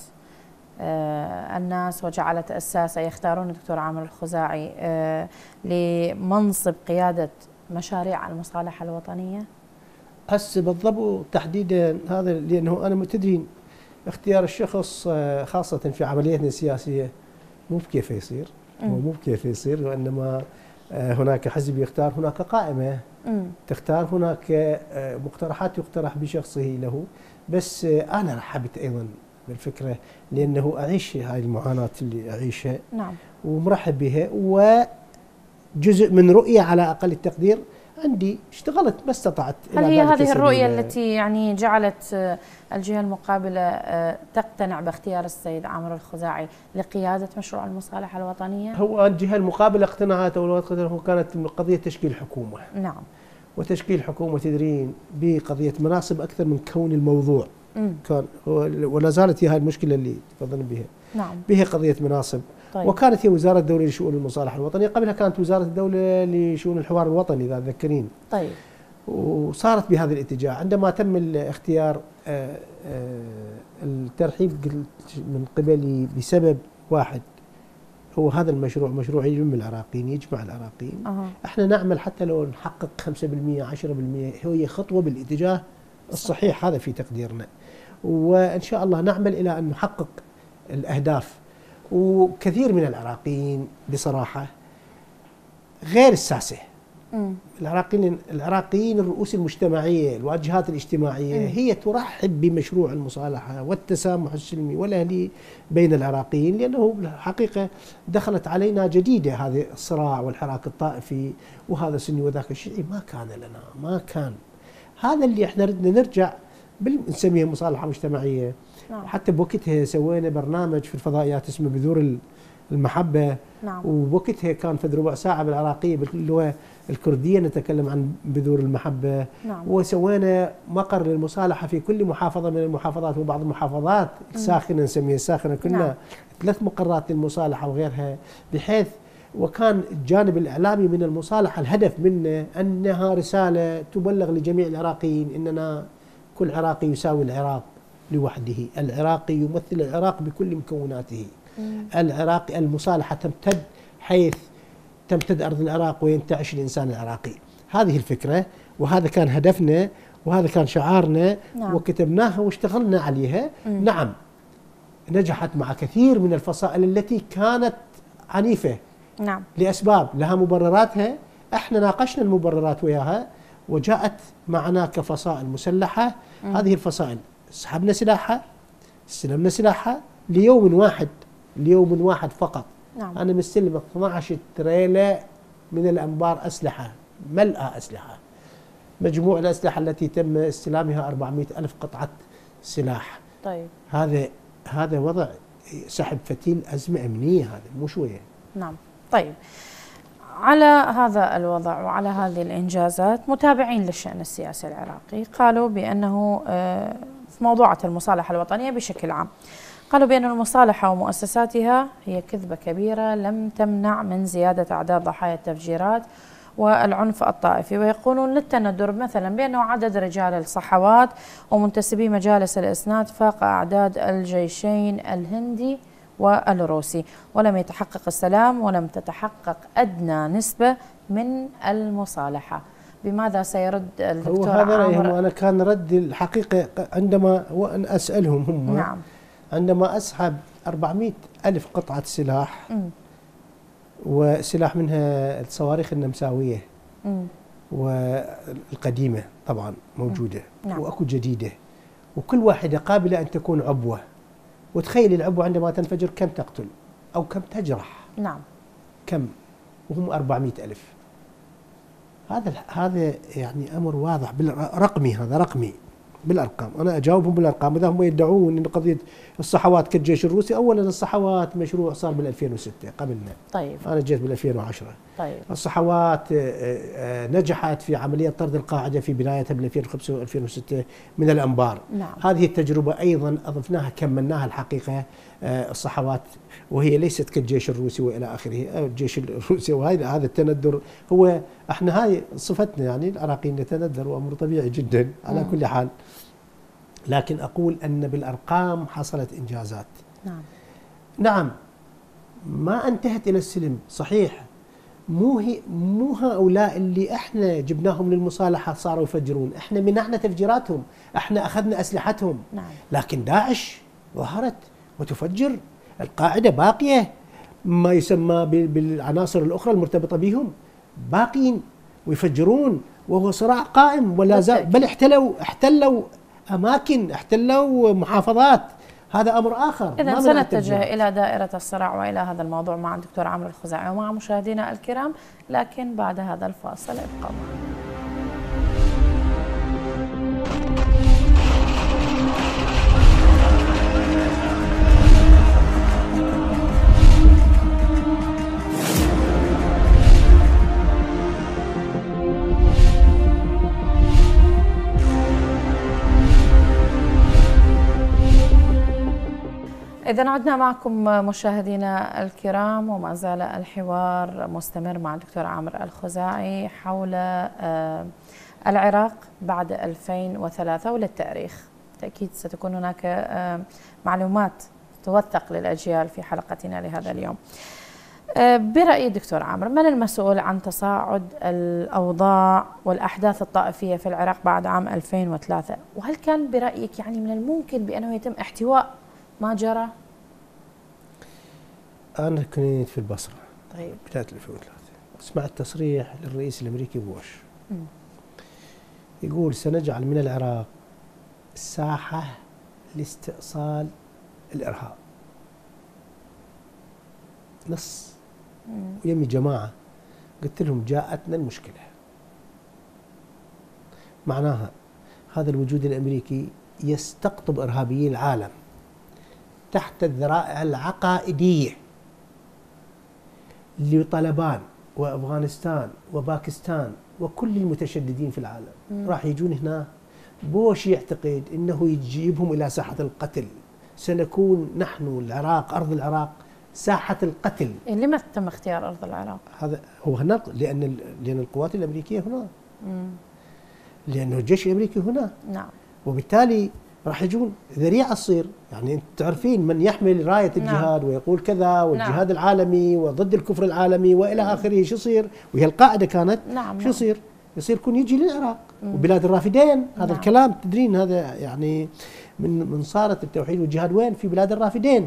S1: الناس وجعلت الساسة يختارون الدكتور عامر الخزاعي لمنصب قيادة مشاريع المصالحة الوطنية؟
S2: هسه بالضبط تحديدا هذا، لأنه أنا تدرين اختيار الشخص خاصة في عمليتنا السياسية مو بكيف يصير، مو بكيف يصير، وإنما هناك حزب يختار، هناك قائمة تختار، هناك مقترحات يقترح بشخصه له. بس أنا رحبت أيضا بالفكرة، لأنه أعيش هاي المعاناة اللي أعيشها.
S1: نعم.
S2: ومرحب بها، وجزء من رؤية على أقل التقدير عندي اشتغلت ما استطعت.
S1: هل هي هذه الرؤية التي يعني جعلت الجهة المقابلة تقتنع باختيار السيد عامر الخزاعي لقيادة مشروع المصالحة الوطنية؟
S2: هو الجهة المقابلة اقتنعت كانت قضية تشكيل حكومة.
S1: نعم.
S2: وتشكيل حكومة تدرين بقضية مناصب أكثر من كون الموضوع. كان ولا زالت هي هذه المشكلة اللي تفضلنا بها.
S1: نعم.
S2: بها قضية مناصب. طيب. وكانت هي وزارة الدولة لشؤون المصالحة الوطنية، قبلها كانت وزارة الدولة لشؤون الحوار الوطني إذا تذكرين.
S1: طيب.
S2: وصارت بهذا الاتجاه. عندما تم الاختيار الترحيب من قبلي بسبب واحد، هو هذا المشروع مشروع يجمع العراقيين، يجمع العراقيين. احنا نعمل حتى لو نحقق 5% 10%، هي خطوة بالاتجاه الصحيح، هذا في تقديرنا. وإن شاء الله نعمل إلى أن نحقق الأهداف. وكثير من العراقيين بصراحة غير الساسة. العراقيين الرؤوس المجتمعية، الواجهات الاجتماعية هي ترحب بمشروع المصالحة والتسامح السلمي والأهلي بين العراقيين، لأنه الحقيقة دخلت علينا جديدة هذا الصراع والحراك الطائفي وهذا سني وذاك الشيعي. ما كان لنا، ما كان هذا اللي احنا ردنا نرجع نسميها مصالحة مجتمعية. نعم. حتى بوقتها سوينا برنامج في الفضائيات اسمه بذور المحبة.
S1: نعم.
S2: ووقتها كان في ربع ساعة بالعراقية باللغة الكردية نتكلم عن بذور المحبة.
S1: نعم.
S2: وسوينا مقر للمصالحة في كل محافظة من المحافظات، وبعض المحافظات الساخنة نسميها الساخنة كلها. نعم. 3 مقرات للمصالحة وغيرها، بحيث وكان الجانب الإعلامي من المصالحة الهدف منه أنها رسالة تبلغ لجميع العراقيين أننا كل عراقي يساوي العراق لوحده، العراقي يمثل العراق بكل مكوناته. العراقي المصالحة تمتد حيث تمتد أرض العراق وينتعش الإنسان العراقي. هذه الفكرة وهذا كان هدفنا وهذا كان شعارنا. نعم. وكتبناها واشتغلنا عليها. نعم، نجحت مع كثير من الفصائل التي كانت عنيفة.
S1: نعم.
S2: لأسباب لها مبرراتها، احنا ناقشنا المبررات وياها وجاءت معنا كفصائل مسلحة. هذه الفصائل سحبنا سلاحها، استلمنا سلاحها ليوم واحد فقط.
S1: نعم.
S2: أنا مستلم 12 تريلا من الأنبار أسلحة، ملأ أسلحة. مجموع الأسلحة التي تم استلامها 400,000 قطعة سلاح.
S1: طيب.
S2: هذا وضع سحب فتيل أزمة أمنية، هذا مو شوية.
S1: نعم. طيب، على هذا الوضع وعلى هذه الإنجازات، متابعين للشأن السياسي العراقي قالوا بأنه في موضوعة المصالحة الوطنية بشكل عام، قالوا بأن المصالحة ومؤسساتها هي كذبة كبيرة لم تمنع من زيادة أعداد ضحايا التفجيرات والعنف الطائفي، ويقولون للتندر مثلا بأنه عدد رجال الصحوات ومنتسبي مجالس الإسناد فاق أعداد الجيشين الهندي والروسي، ولم يتحقق السلام ولم تتحقق أدنى نسبة من المصالحة. بماذا سيرد الدكتور
S2: هذا
S1: عامر؟
S2: أنا كان ردي الحقيقة عندما وأن أسألهم هم.
S1: نعم.
S2: عندما أسحب 400,000 قطعة سلاح وسلاح منها الصواريخ النمساوية والقديمة طبعا موجودة. نعم. وأكو جديدة، وكل واحدة قابلة أن تكون عبوة. وتخيل العبوة عندما تنفجر كم تقتل أو كم تجرح.
S1: نعم.
S2: كم، وهم 400,000. هذا يعني أمر واضح بالرقمي، هذا رقمي بالأرقام. أنا أجاوبهم بالأرقام. إذا هم يدعون أن قضية الصحوات كالجيش الروسي، أولا الصحوات مشروع صار بال2006 قبلنا.
S1: طيب.
S2: أنا جيت بال2010.
S1: طيب.
S2: الصحوات نجحت في عملية طرد القاعدة في بدايتها بال2005 و2006 من الأنبار.
S1: نعم.
S2: هذه التجربة أيضا أضفناها كملناها الحقيقة الصحوات، وهي ليست كالجيش الروسي وإلى آخره. الجيش الروسي وهذا التندر هو احنا هاي صفتنا، يعني العراقيين نتندر وأمر طبيعي جدا على كل حال. لكن أقول أن بالأرقام حصلت إنجازات.
S1: نعم.
S2: نعم، ما انتهت إلى السلم صحيح. مو هؤلاء اللي احنا جبناهم للمصالحة صاروا يفجرون، احنا منعنا تفجيراتهم، احنا أخذنا أسلحتهم.
S1: نعم.
S2: لكن داعش ظهرت وتفجر، القاعدة باقية، ما يسمى بالعناصر الأخرى المرتبطة بهم باقين ويفجرون، وهو صراع قائم ولا زال. بل احتلوا أماكن، احتلوا محافظات. هذا أمر آخر.
S1: إذا سنتجه إلى دائرة الصراع وإلى هذا الموضوع مع الدكتور عمرو الخزاعي ومع مشاهدينا الكرام، لكن بعد هذا الفاصل ابقوا معنا. إذا عدنا معكم مشاهدينا الكرام، وما زال الحوار مستمر مع الدكتور عمرو الخزاعي حول العراق بعد 2003 وللتاريخ. بالتأكيد ستكون هناك معلومات توثق للأجيال في حلقتنا لهذا اليوم. برأي الدكتور عمرو، من المسؤول عن تصاعد الأوضاع والأحداث الطائفية في العراق بعد عام 2003؟ وهل كان برأيك يعني من الممكن بأنه يتم احتواء ما جرى؟
S2: أنا كنت في البصرة
S1: طيب
S2: بداية 2003، سمعت تصريح للرئيس الأمريكي بوش يقول سنجعل من العراق ساحة لاستئصال الإرهاب. نص ويمي جماعة قلت لهم جاءتنا المشكلة. معناها هذا الوجود الأمريكي يستقطب إرهابيي العالم تحت الذرائع العقائدية لطالبان وأفغانستان وباكستان وكل المتشددين في العالم. راح يجون هنا. بوش يعتقد أنه يجيبهم إلى ساحة القتل. سنكون نحن العراق، أرض العراق، ساحة القتل.
S1: لما تم اختيار أرض العراق؟
S2: هذا هو هناك لأن القوات الأمريكية هنا، لأنه الجيش الأمريكي هنا.
S1: نعم.
S2: وبالتالي راح يجون ذريعة تصير، يعني انت تعرفين من يحمل راية الجهاد ويقول كذا والجهاد العالمي وضد الكفر العالمي والى اخره، شو يصير؟ وهي القاعدة كانت شو يصير؟ يصير يكون يجي للعراق وبلاد الرافدين. هذا الكلام تدرين هذا يعني من صارة التوحيد والجهاد وين؟ في بلاد الرافدين.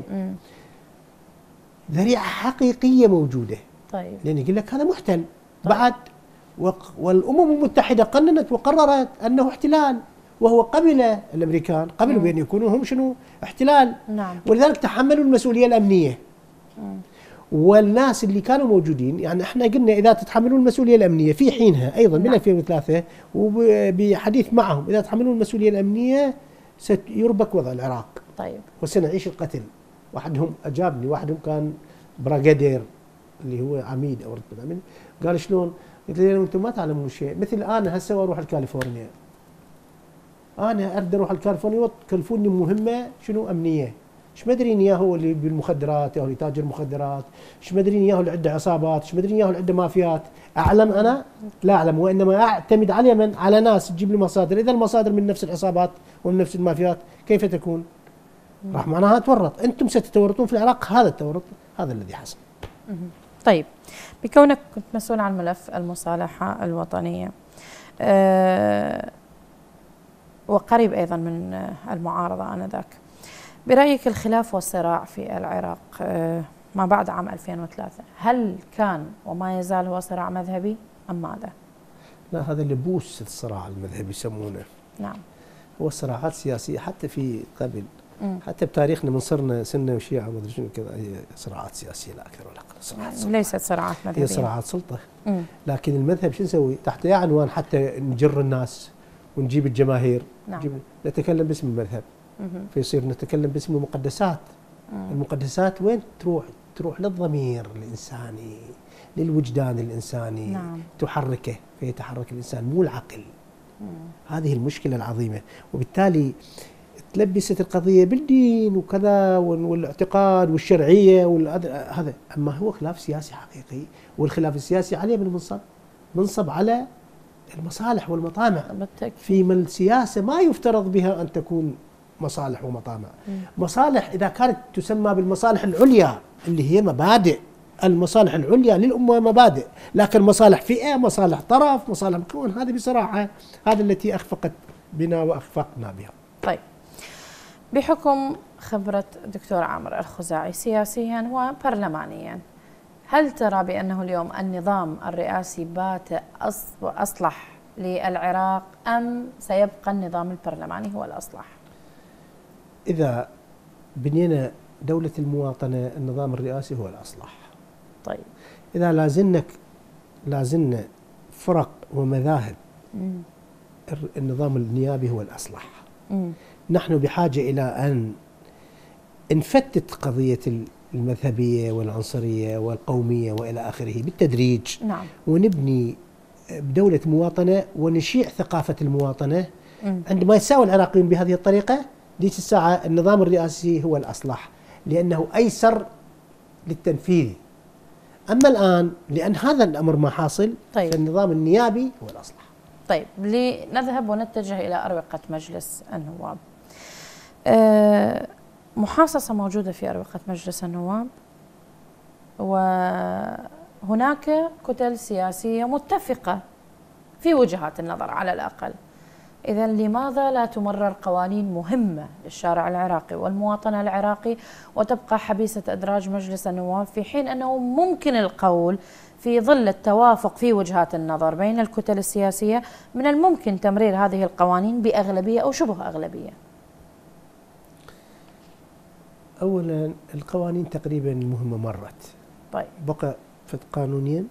S2: ذريعة حقيقية موجودة.
S1: طيب.
S2: لأن يقول لك هذا محتل. بعد والأمم المتحدة قننت وقررت أنه احتلال، وهو قبل الامريكان قبلوا بان يكونوا هم شنو؟ احتلال.
S1: نعم.
S2: ولذلك تحملوا المسؤوليه الامنيه. والناس اللي كانوا موجودين، يعني احنا قلنا اذا تتحملون المسؤوليه الامنيه في حينها ايضا من 2003 وبحديث معهم، اذا تحملون المسؤوليه الامنيه سيربك وضع العراق.
S1: طيب.
S2: وسنعيش القتل. واحدهم اجابني، واحدهم كان براغادير اللي هو عميد او رتبه عميد، قال شلون؟ قلت له انتم ما تعلمون شيء، مثل انا هسه اروح لكاليفورنيا، أنا أريد أروح الكاليفورنيا وتكلفوني مهمة شنو أمنية. إيش مدرين إياه هو اللي بالمخدرات، أو اللي تاجر مخدرات، إيش مدرين إياه اللي عنده عصابات، إيش مدرين إياه اللي عنده مافيات. أعلم أنا؟ لا أعلم، وإنما أعتمد على من؟ على ناس تجيب لي مصادر. إذا المصادر من نفس العصابات ومن نفس المافيات كيف تكون؟ راح معناها تورط. أنتم ستتورطون في العراق. هذا التورط هذا الذي حصل.
S1: طيب، بكونك كنت مسؤول عن ملف المصالحة الوطنية وقريب أيضا من المعارضة آنذاك، برأيك الخلاف والصراع في العراق ما بعد عام 2003 هل كان وما يزال هو صراع مذهبي أم ماذا؟
S2: لا، هذا اللي بوس الصراع المذهبي يسمونه.
S1: نعم.
S2: هو صراعات سياسية حتى في قبل، حتى بتاريخنا من صرنا سنة وشيعة ما ادري شنو كذا، هي صراعات سياسية لا أكثر ولا أقل. صراعات سلطة.
S1: ليست صراعات مذهبية،
S2: هي صراعات سلطة. لكن المذهب شو نسوي؟ تحت أي عنوان حتى نجر الناس ونجيب الجماهير.
S1: نعم.
S2: نتكلم باسم المذهب. فيصير نتكلم باسم المقدسات. المقدسات وين تروح؟ تروح للضمير الإنساني، للوجدان الإنساني.
S1: نعم.
S2: تحركه فيتحرك الإنسان، مو العقل. هذه المشكلة العظيمة. وبالتالي تلبست القضية بالدين وكذا والاعتقاد والشرعية هذا. أما هو خلاف سياسي حقيقي، والخلاف السياسي عليه من منصب على المصالح والمطامع. فيما السياسة ما يفترض بها أن تكون مصالح ومطامع. مصالح إذا كانت تسمى بالمصالح العليا اللي هي مبادئ، المصالح العليا للأمة مبادئ، لكن مصالح فئة، مصالح طرف، مصالح مكون، هذه بصراحة هذا التي أخفقت بنا وأخفقنا بها.
S1: طيب، بحكم خبرة الدكتور عمرو الخزاعي سياسيا وبرلمانيا، هل ترى بأنه اليوم النظام الرئاسي بات أصلح للعراق أم سيبقى النظام البرلماني هو الأصلح؟
S2: إذا بنينا دولة المواطنة، النظام الرئاسي هو الأصلح.
S1: طيب
S2: إذا لازلنا فرق ومذاهب، النظام النيابي هو الأصلح. نحن بحاجة إلى أن نفتت قضية المذهبية والعنصرية والقومية وإلى آخره بالتدريج.
S1: نعم.
S2: ونبني بدولة مواطنة ونشيع ثقافة المواطنة. عندما يتساوى العراقيون بهذه الطريقة، ديك الساعة النظام الرئاسي هو الأصلح لأنه أيسر للتنفيذ. أما الآن لأن هذا الأمر ما حاصل،
S1: طيب.
S2: فالنظام النيابي هو الأصلح.
S1: طيب لنذهب ونتجه إلى أروقة مجلس النواب. محاصصة موجودة في أروقة مجلس النواب، وهناك كتل سياسية متفقة في وجهات النظر على الأقل. إذا لماذا لا تمرر قوانين مهمة للشارع العراقي والمواطن العراقي وتبقى حبيسة أدراج مجلس النواب، في حين أنه ممكن القول في ظل التوافق في وجهات النظر بين الكتل السياسية من الممكن تمرير هذه القوانين بأغلبية أو شبه أغلبية؟
S2: أولا القوانين تقريبا المهمة مرت.
S1: طيب.
S2: بقى في قانونين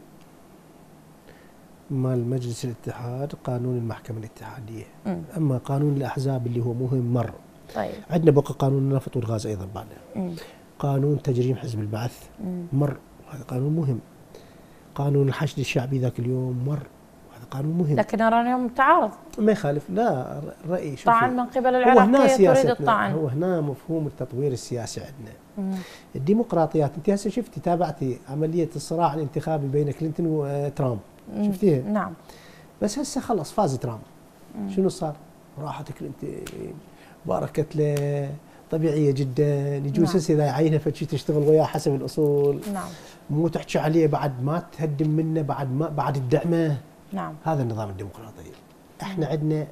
S2: مال مجلس الاتحاد، قانون المحكمة الاتحادية. أما قانون الأحزاب اللي هو مهم مر.
S1: طيب.
S2: عندنا بقى قانون النفط والغاز أيضا بعده. قانون تجريم حزب البعث مر، هذا قانون مهم. قانون الحشد الشعبي ذاك اليوم مر، هذا قانون مهم.
S1: لكن أرى اليوم تعارض.
S2: ما يخالف، لا رأيي
S1: طعن من قبل العراقية تريد الطعن.
S2: هو هنا مفهوم التطوير السياسي عندنا. الديمقراطيات، انت هسه شفتي تابعتي عملية الصراع الانتخابي بين كلينتون وترامب، شفتيها؟
S1: نعم.
S2: بس هسه خلص فاز ترامب. شنو صار؟ راحت كلينتون باركت له، طبيعية جدا. يجوز هسه اذا يعينها فشي تشتغل وياه حسب الاصول.
S1: نعم.
S2: مو تحكي عليه بعد ما تهدم منه، بعد الدعمه.
S1: نعم.
S2: هذا النظام الديمقراطي. احنا عندنا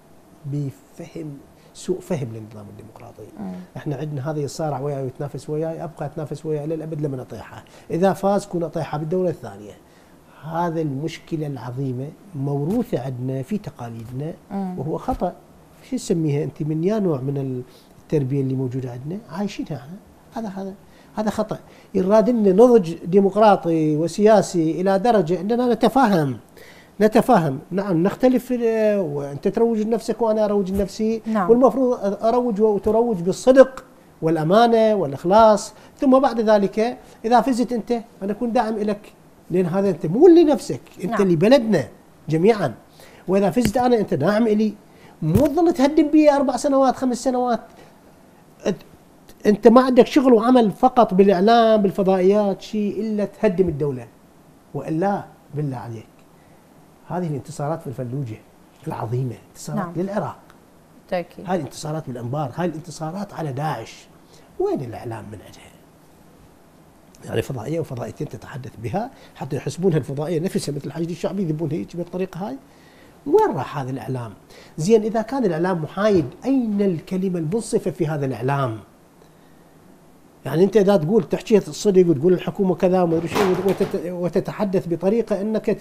S2: بفهم سوء فهم للنظام الديمقراطي. احنا عندنا هذا يصارع وياي ويتنافس وياي، ابقى اتنافس وياي للابد لمن اطيحه، اذا فاز كون اطيحه بالدوله الثانيه. هذا المشكله العظيمه موروثه عندنا في تقاليدنا، وهو خطا. شو تسميها انت؟ من يا نوع من التربيه اللي موجوده عندنا عايشينها احنا. هذا خطا. يراد لنا نضج ديمقراطي وسياسي الى درجه اننا نتفاهم. نعم نختلف، وانت تروج لنفسك وانا اروج لنفسي.
S1: نعم.
S2: والمفروض اروج وتروج بالصدق والامانه والاخلاص، ثم بعد ذلك اذا فزت انت انا اكون داعم لك، لان هذا انت مو لنفسك، انت
S1: نعم.
S2: لبلدنا جميعا. واذا فزت انا انت داعم الي، مو تظل تهدم بي 4 سنوات 5 سنوات. انت ما عندك شغل وعمل فقط بالاعلام بالفضائيات شيء الا تهدم الدوله، والا بالله عليك. هذه الانتصارات في الفلوجة العظيمة، انتصارات
S1: نعم.
S2: للعراق.
S1: تأكيد.
S2: هاي الانتصارات بالأنبار، هاي الانتصارات على داعش. وين الإعلام من عندها؟ يعني فضائية وفضائيتين تتحدث بها حتى يحسبونها الفضائية نفسها مثل الحشد الشعبي، يذبونها هيك بالطريقة هاي. وين راح هذا الإعلام؟ زين إذا كان الإعلام محايد، أين الكلمة المنصفة في هذا الإعلام؟ يعني أنت إذا تقول تحكي الصدق وتقول الحكومة كذا وما أدري شيء، وتتحدث بطريقة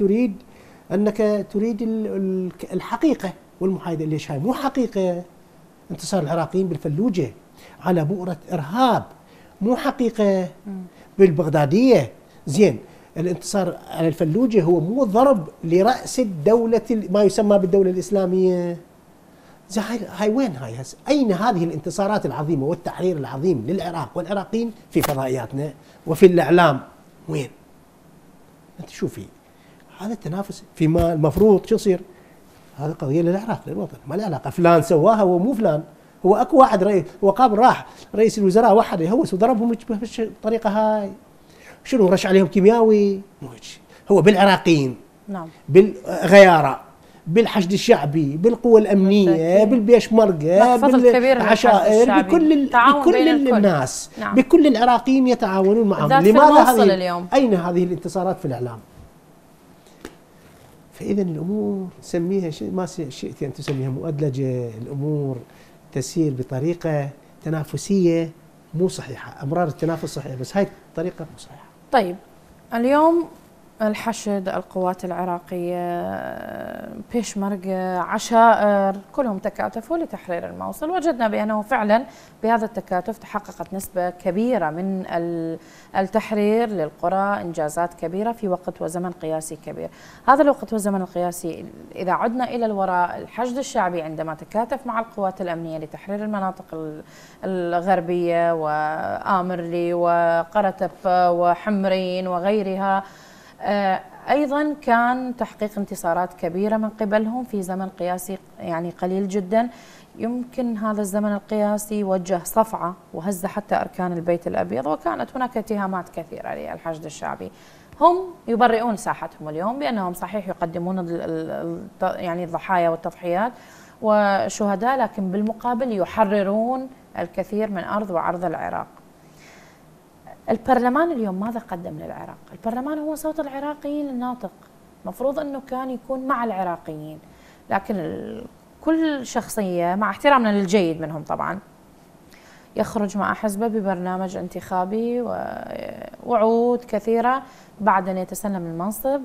S2: أنك تريد الحقيقة والمحايدة. ليش هاي مو حقيقة؟ انتصار العراقيين بالفلوجة على بؤرة إرهاب، مو حقيقة بالبغدادية. زين الانتصار على الفلوجة هو مو ضرب لرأس الدولة ما يسمى بالدولة الإسلامية. هاي وين هاي هسه؟ أين هذه الانتصارات العظيمة والتحرير العظيم للعراق والعراقيين في فضائياتنا وفي الإعلام؟ وين؟ أنت شوفي هذا التنافس فيما المفروض شو يصير؟ هذا قضية للعراق للوطن، ما له علاقة فلان سواها ومو فلان. هو اكو واحد رئيس، هو قابل راح رئيس الوزراء وحد يهوس وضربهم بالطريقة هاي. شنو رش عليهم كيمياوي؟ مو هيك. هو بالعراقيين،
S1: نعم،
S2: بالغيارة، بالحشد الشعبي، بالقوى الأمنية، بالبيشمركة، بالعشائر، بكل الناس،
S1: نعم.
S2: بكل العراقيين يتعاونون معهم.
S1: لماذا
S2: أين هذه الانتصارات في الإعلام؟ فإذا الأمور سميها ما شئت أن تسميها مؤدلجة، الأمور تسير بطريقة تنافسية مو صحيحة. أمرار التنافس صحيحة بس هاي الطريقة مو صحيحة.
S1: طيب اليوم الحشد، القوات العراقية، بيشمركة، عشائر، كلهم تكاتفوا لتحرير الموصل. وجدنا بأنه فعلا بهذا التكاتف تحققت نسبة كبيرة من التحرير للقرى، إنجازات كبيرة في وقت وزمن قياسي كبير. هذا الوقت والزمن القياسي إذا عدنا إلى الوراء، الحشد الشعبي عندما تكاتف مع القوات الأمنية لتحرير المناطق الغربية وآمرلي وقرطبة وحمرين وغيرها، أيضا كان تحقيق انتصارات كبيرة من قبلهم في زمن قياسي يعني قليل جدا. يمكن هذا الزمن القياسي وجه صفعة وهز حتى أركان البيت الأبيض، وكانت هناك اتهامات كثيرة للحشد الشعبي. هم يبرئون ساحتهم اليوم بأنهم صحيح يقدمون يعني الضحايا والتضحيات وشهداء، لكن بالمقابل يحررون الكثير من أرض وعرض العراق. البرلمان اليوم ماذا قدم للعراق؟ البرلمان هو صوت العراقيين الناطق، مفروض أنه كان يكون مع العراقيين، لكن كل شخصية مع احترامنا للجيد منهم طبعا يخرج مع حزبه ببرنامج انتخابي ووعود كثيرة، بعد أن يتسلم المنصب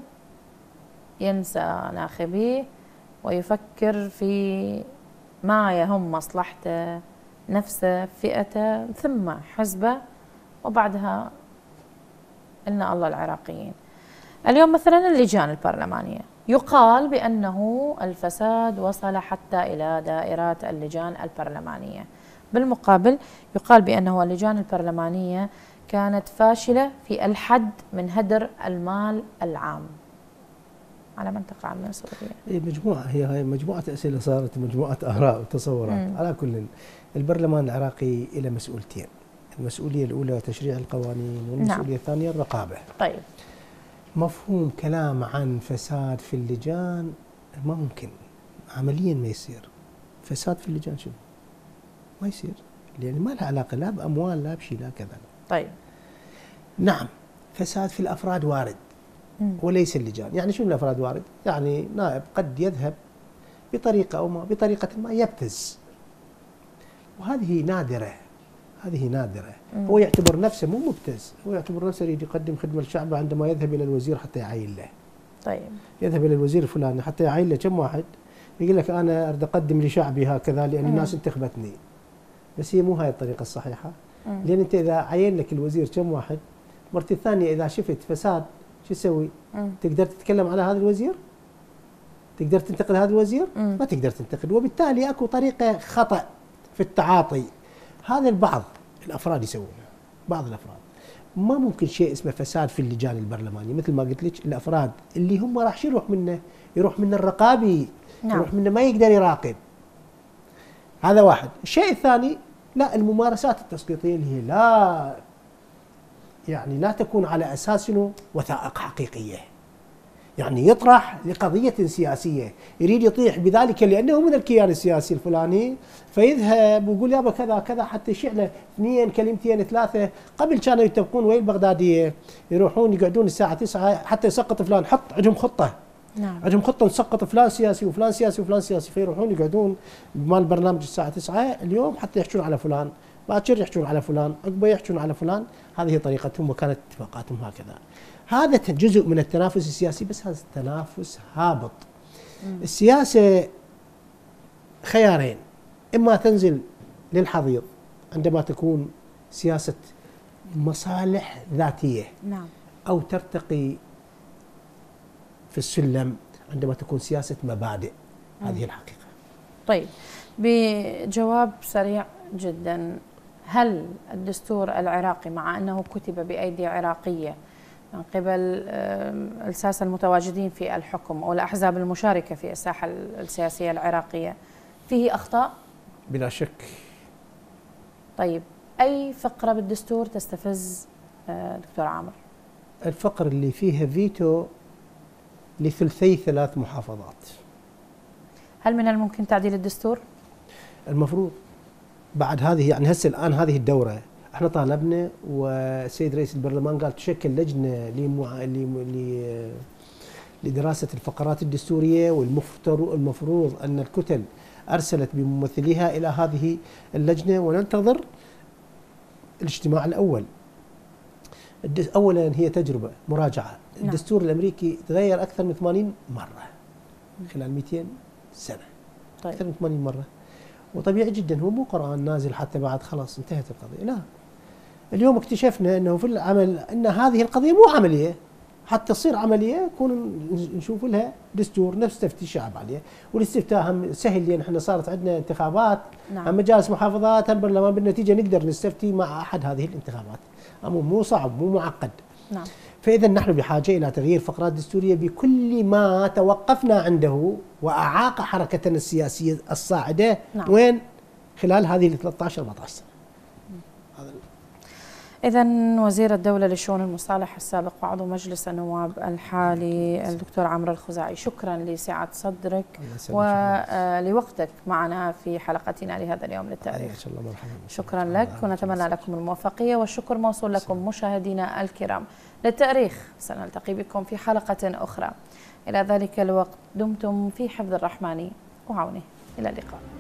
S1: ينسى ناخبيه ويفكر في ما يهم مصلحته، نفسه، فئته، ثم حزبه، وبعدها إلنا الله العراقيين. اليوم مثلا اللجان البرلمانية يقال بأنه الفساد وصل حتى إلى دائرات اللجان البرلمانية، بالمقابل يقال بأنه اللجان البرلمانية كانت فاشلة في الحد من هدر المال العام. على من تقع المسؤولية؟
S2: مجموعة، هي مجموعة أسئلة صارت، مجموعة آراء وتصورات. على كل، البرلمان العراقي له مسؤولتين، المسؤولية الأولى تشريع القوانين، والمسؤولية الثانية الرقابة.
S1: طيب،
S2: مفهوم كلام عن فساد في اللجان ما ممكن، عمليا ما يصير. فساد في اللجان شنو؟ ما يصير، لأن ما لها علاقة لا بأموال لا بشيء لا كذا.
S1: طيب،
S2: نعم، فساد في الأفراد وارد وليس اللجان. يعني شنو الأفراد وارد؟ يعني نائب قد يذهب بطريقة أو ما بطريقة ما يبتز، وهذه نادرة، هذه نادرة. هو يعتبر نفسه مو مبتز، هو يعتبر نفسه يريد يقدم خدمة للشعب عندما يذهب إلى الوزير حتى يعين له.
S1: طيب،
S2: يذهب إلى الوزير الفلاني حتى يعين له كم واحد، يقول لك أنا أريد أقدم لشعبي هكذا لأن الناس انتخبتني. بس هي مو هاي الطريقة الصحيحة، لأن أنت إذا عين لك الوزير كم واحد، مرة الثانية إذا شفت فساد شو تسوي؟ تقدر تتكلم على هذا الوزير؟ تقدر تنتقد هذا الوزير؟ ما تقدر تنتقد، وبالتالي أكو طريقة خطأ في التعاطي. هذا البعض الافراد يسوونه، بعض الافراد. ما ممكن شيء اسمه فساد في اللجان البرلمانيه، مثل ما قلت لك الافراد اللي هم راح يروح منه، يروح منه الرقابي، نعم. يروح منه ما يقدر يراقب. هذا واحد. الشيء الثاني، لا، الممارسات التسقيطيه اللي هي لا يعني لا تكون على اساس وثائق حقيقيه. يعني يطرح لقضية سياسية، يريد يطيح بذلك لأنه من الكيان السياسي الفلاني، فيذهب ويقول يابا كذا كذا حتى يشعله اثنين كلمتين ثلاثة. قبل كانوا يتفقون وين البغدادية، يروحون يقعدون الساعة 9 حتى يسقط فلان، حط عندهم خطة،
S1: نعم،
S2: عندهم خطة نسقط فلان سياسي وفلان سياسي وفلان سياسي، فيروحون يقعدون بمال برنامج الساعة 9 اليوم حتى يحجون على فلان، باكر يحجون على فلان، عقبه يحجون على فلان. هذه طريقتهم وكانت اتفاقاتهم هكذا. هذا جزء من التنافس السياسي، بس هذا التنافس هابط. السياسة خيارين، إما تنزل للحضيض عندما تكون سياسة مصالح ذاتية،
S1: نعم،
S2: أو ترتقي في السلم عندما تكون سياسة مبادئ. هذه الحقيقة.
S1: طيب، بجواب سريع جدا، هل الدستور العراقي مع أنه كتب بأيدي عراقية من قبل الساسة المتواجدين في الحكم أو الأحزاب المشاركة في الساحة السياسية العراقية فيه أخطاء؟
S2: بلا شك.
S1: طيب، أي فقرة بالدستور تستفز دكتور عامر؟
S2: الفقرة اللي فيها فيتو لثلثي 3 محافظات.
S1: هل من الممكن تعديل الدستور؟
S2: المفروض بعد هذه، يعني هسه الآن هذه الدورة احنا طالبنا، والسيد رئيس البرلمان قال تشكل لجنة لدراسة الفقرات الدستورية، والمفروض أن الكتل أرسلت بممثليها إلى هذه اللجنة، وننتظر الاجتماع الأول. اولا هي تجربه مراجعه.
S1: نعم.
S2: الدستور الامريكي تغير اكثر من 80 مره خلال 200 سنه.
S1: طيب.
S2: اكثر من 80 مره. وطبيعي جدا هو مو قرآن نازل حتى بعد خلاص انتهت القضيه، لا. اليوم اكتشفنا انه في العمل ان هذه القضيه مو عمليه، حتى تصير عمليه يكون نشوف لها دستور نفس تفتي الشعب عليه، والاستفتاء هم سهل لان احنا صارت عندنا انتخابات.
S1: نعم.
S2: هم مجالس محافظات هم برلمان بالنتيجه نقدر نستفتي مع احد هذه الانتخابات. مو صعب مو معقد.
S1: نعم.
S2: فاذا نحن بحاجه الى تغيير فقرات دستوريه بكل ما توقفنا عنده واعاق حركتنا السياسيه الصاعده.
S1: نعم.
S2: وين؟ خلال هذه ال 13 14 سنه.
S1: إذا وزير الدولة للشؤون المصالح السابق وعضو مجلس النواب الحالي الدكتور عمرو الخزاعي، شكرا لسعة صدرك ولوقتك معنا في حلقتنا لهذا اليوم للتاريخ. شكرا لك ونتمنى لكم الموفقية، والشكر موصول لكم مشاهدينا الكرام. للتاريخ سنلتقي بكم في حلقة أخرى. إلى ذلك الوقت دمتم في حفظ الرحمن وعونه. إلى اللقاء.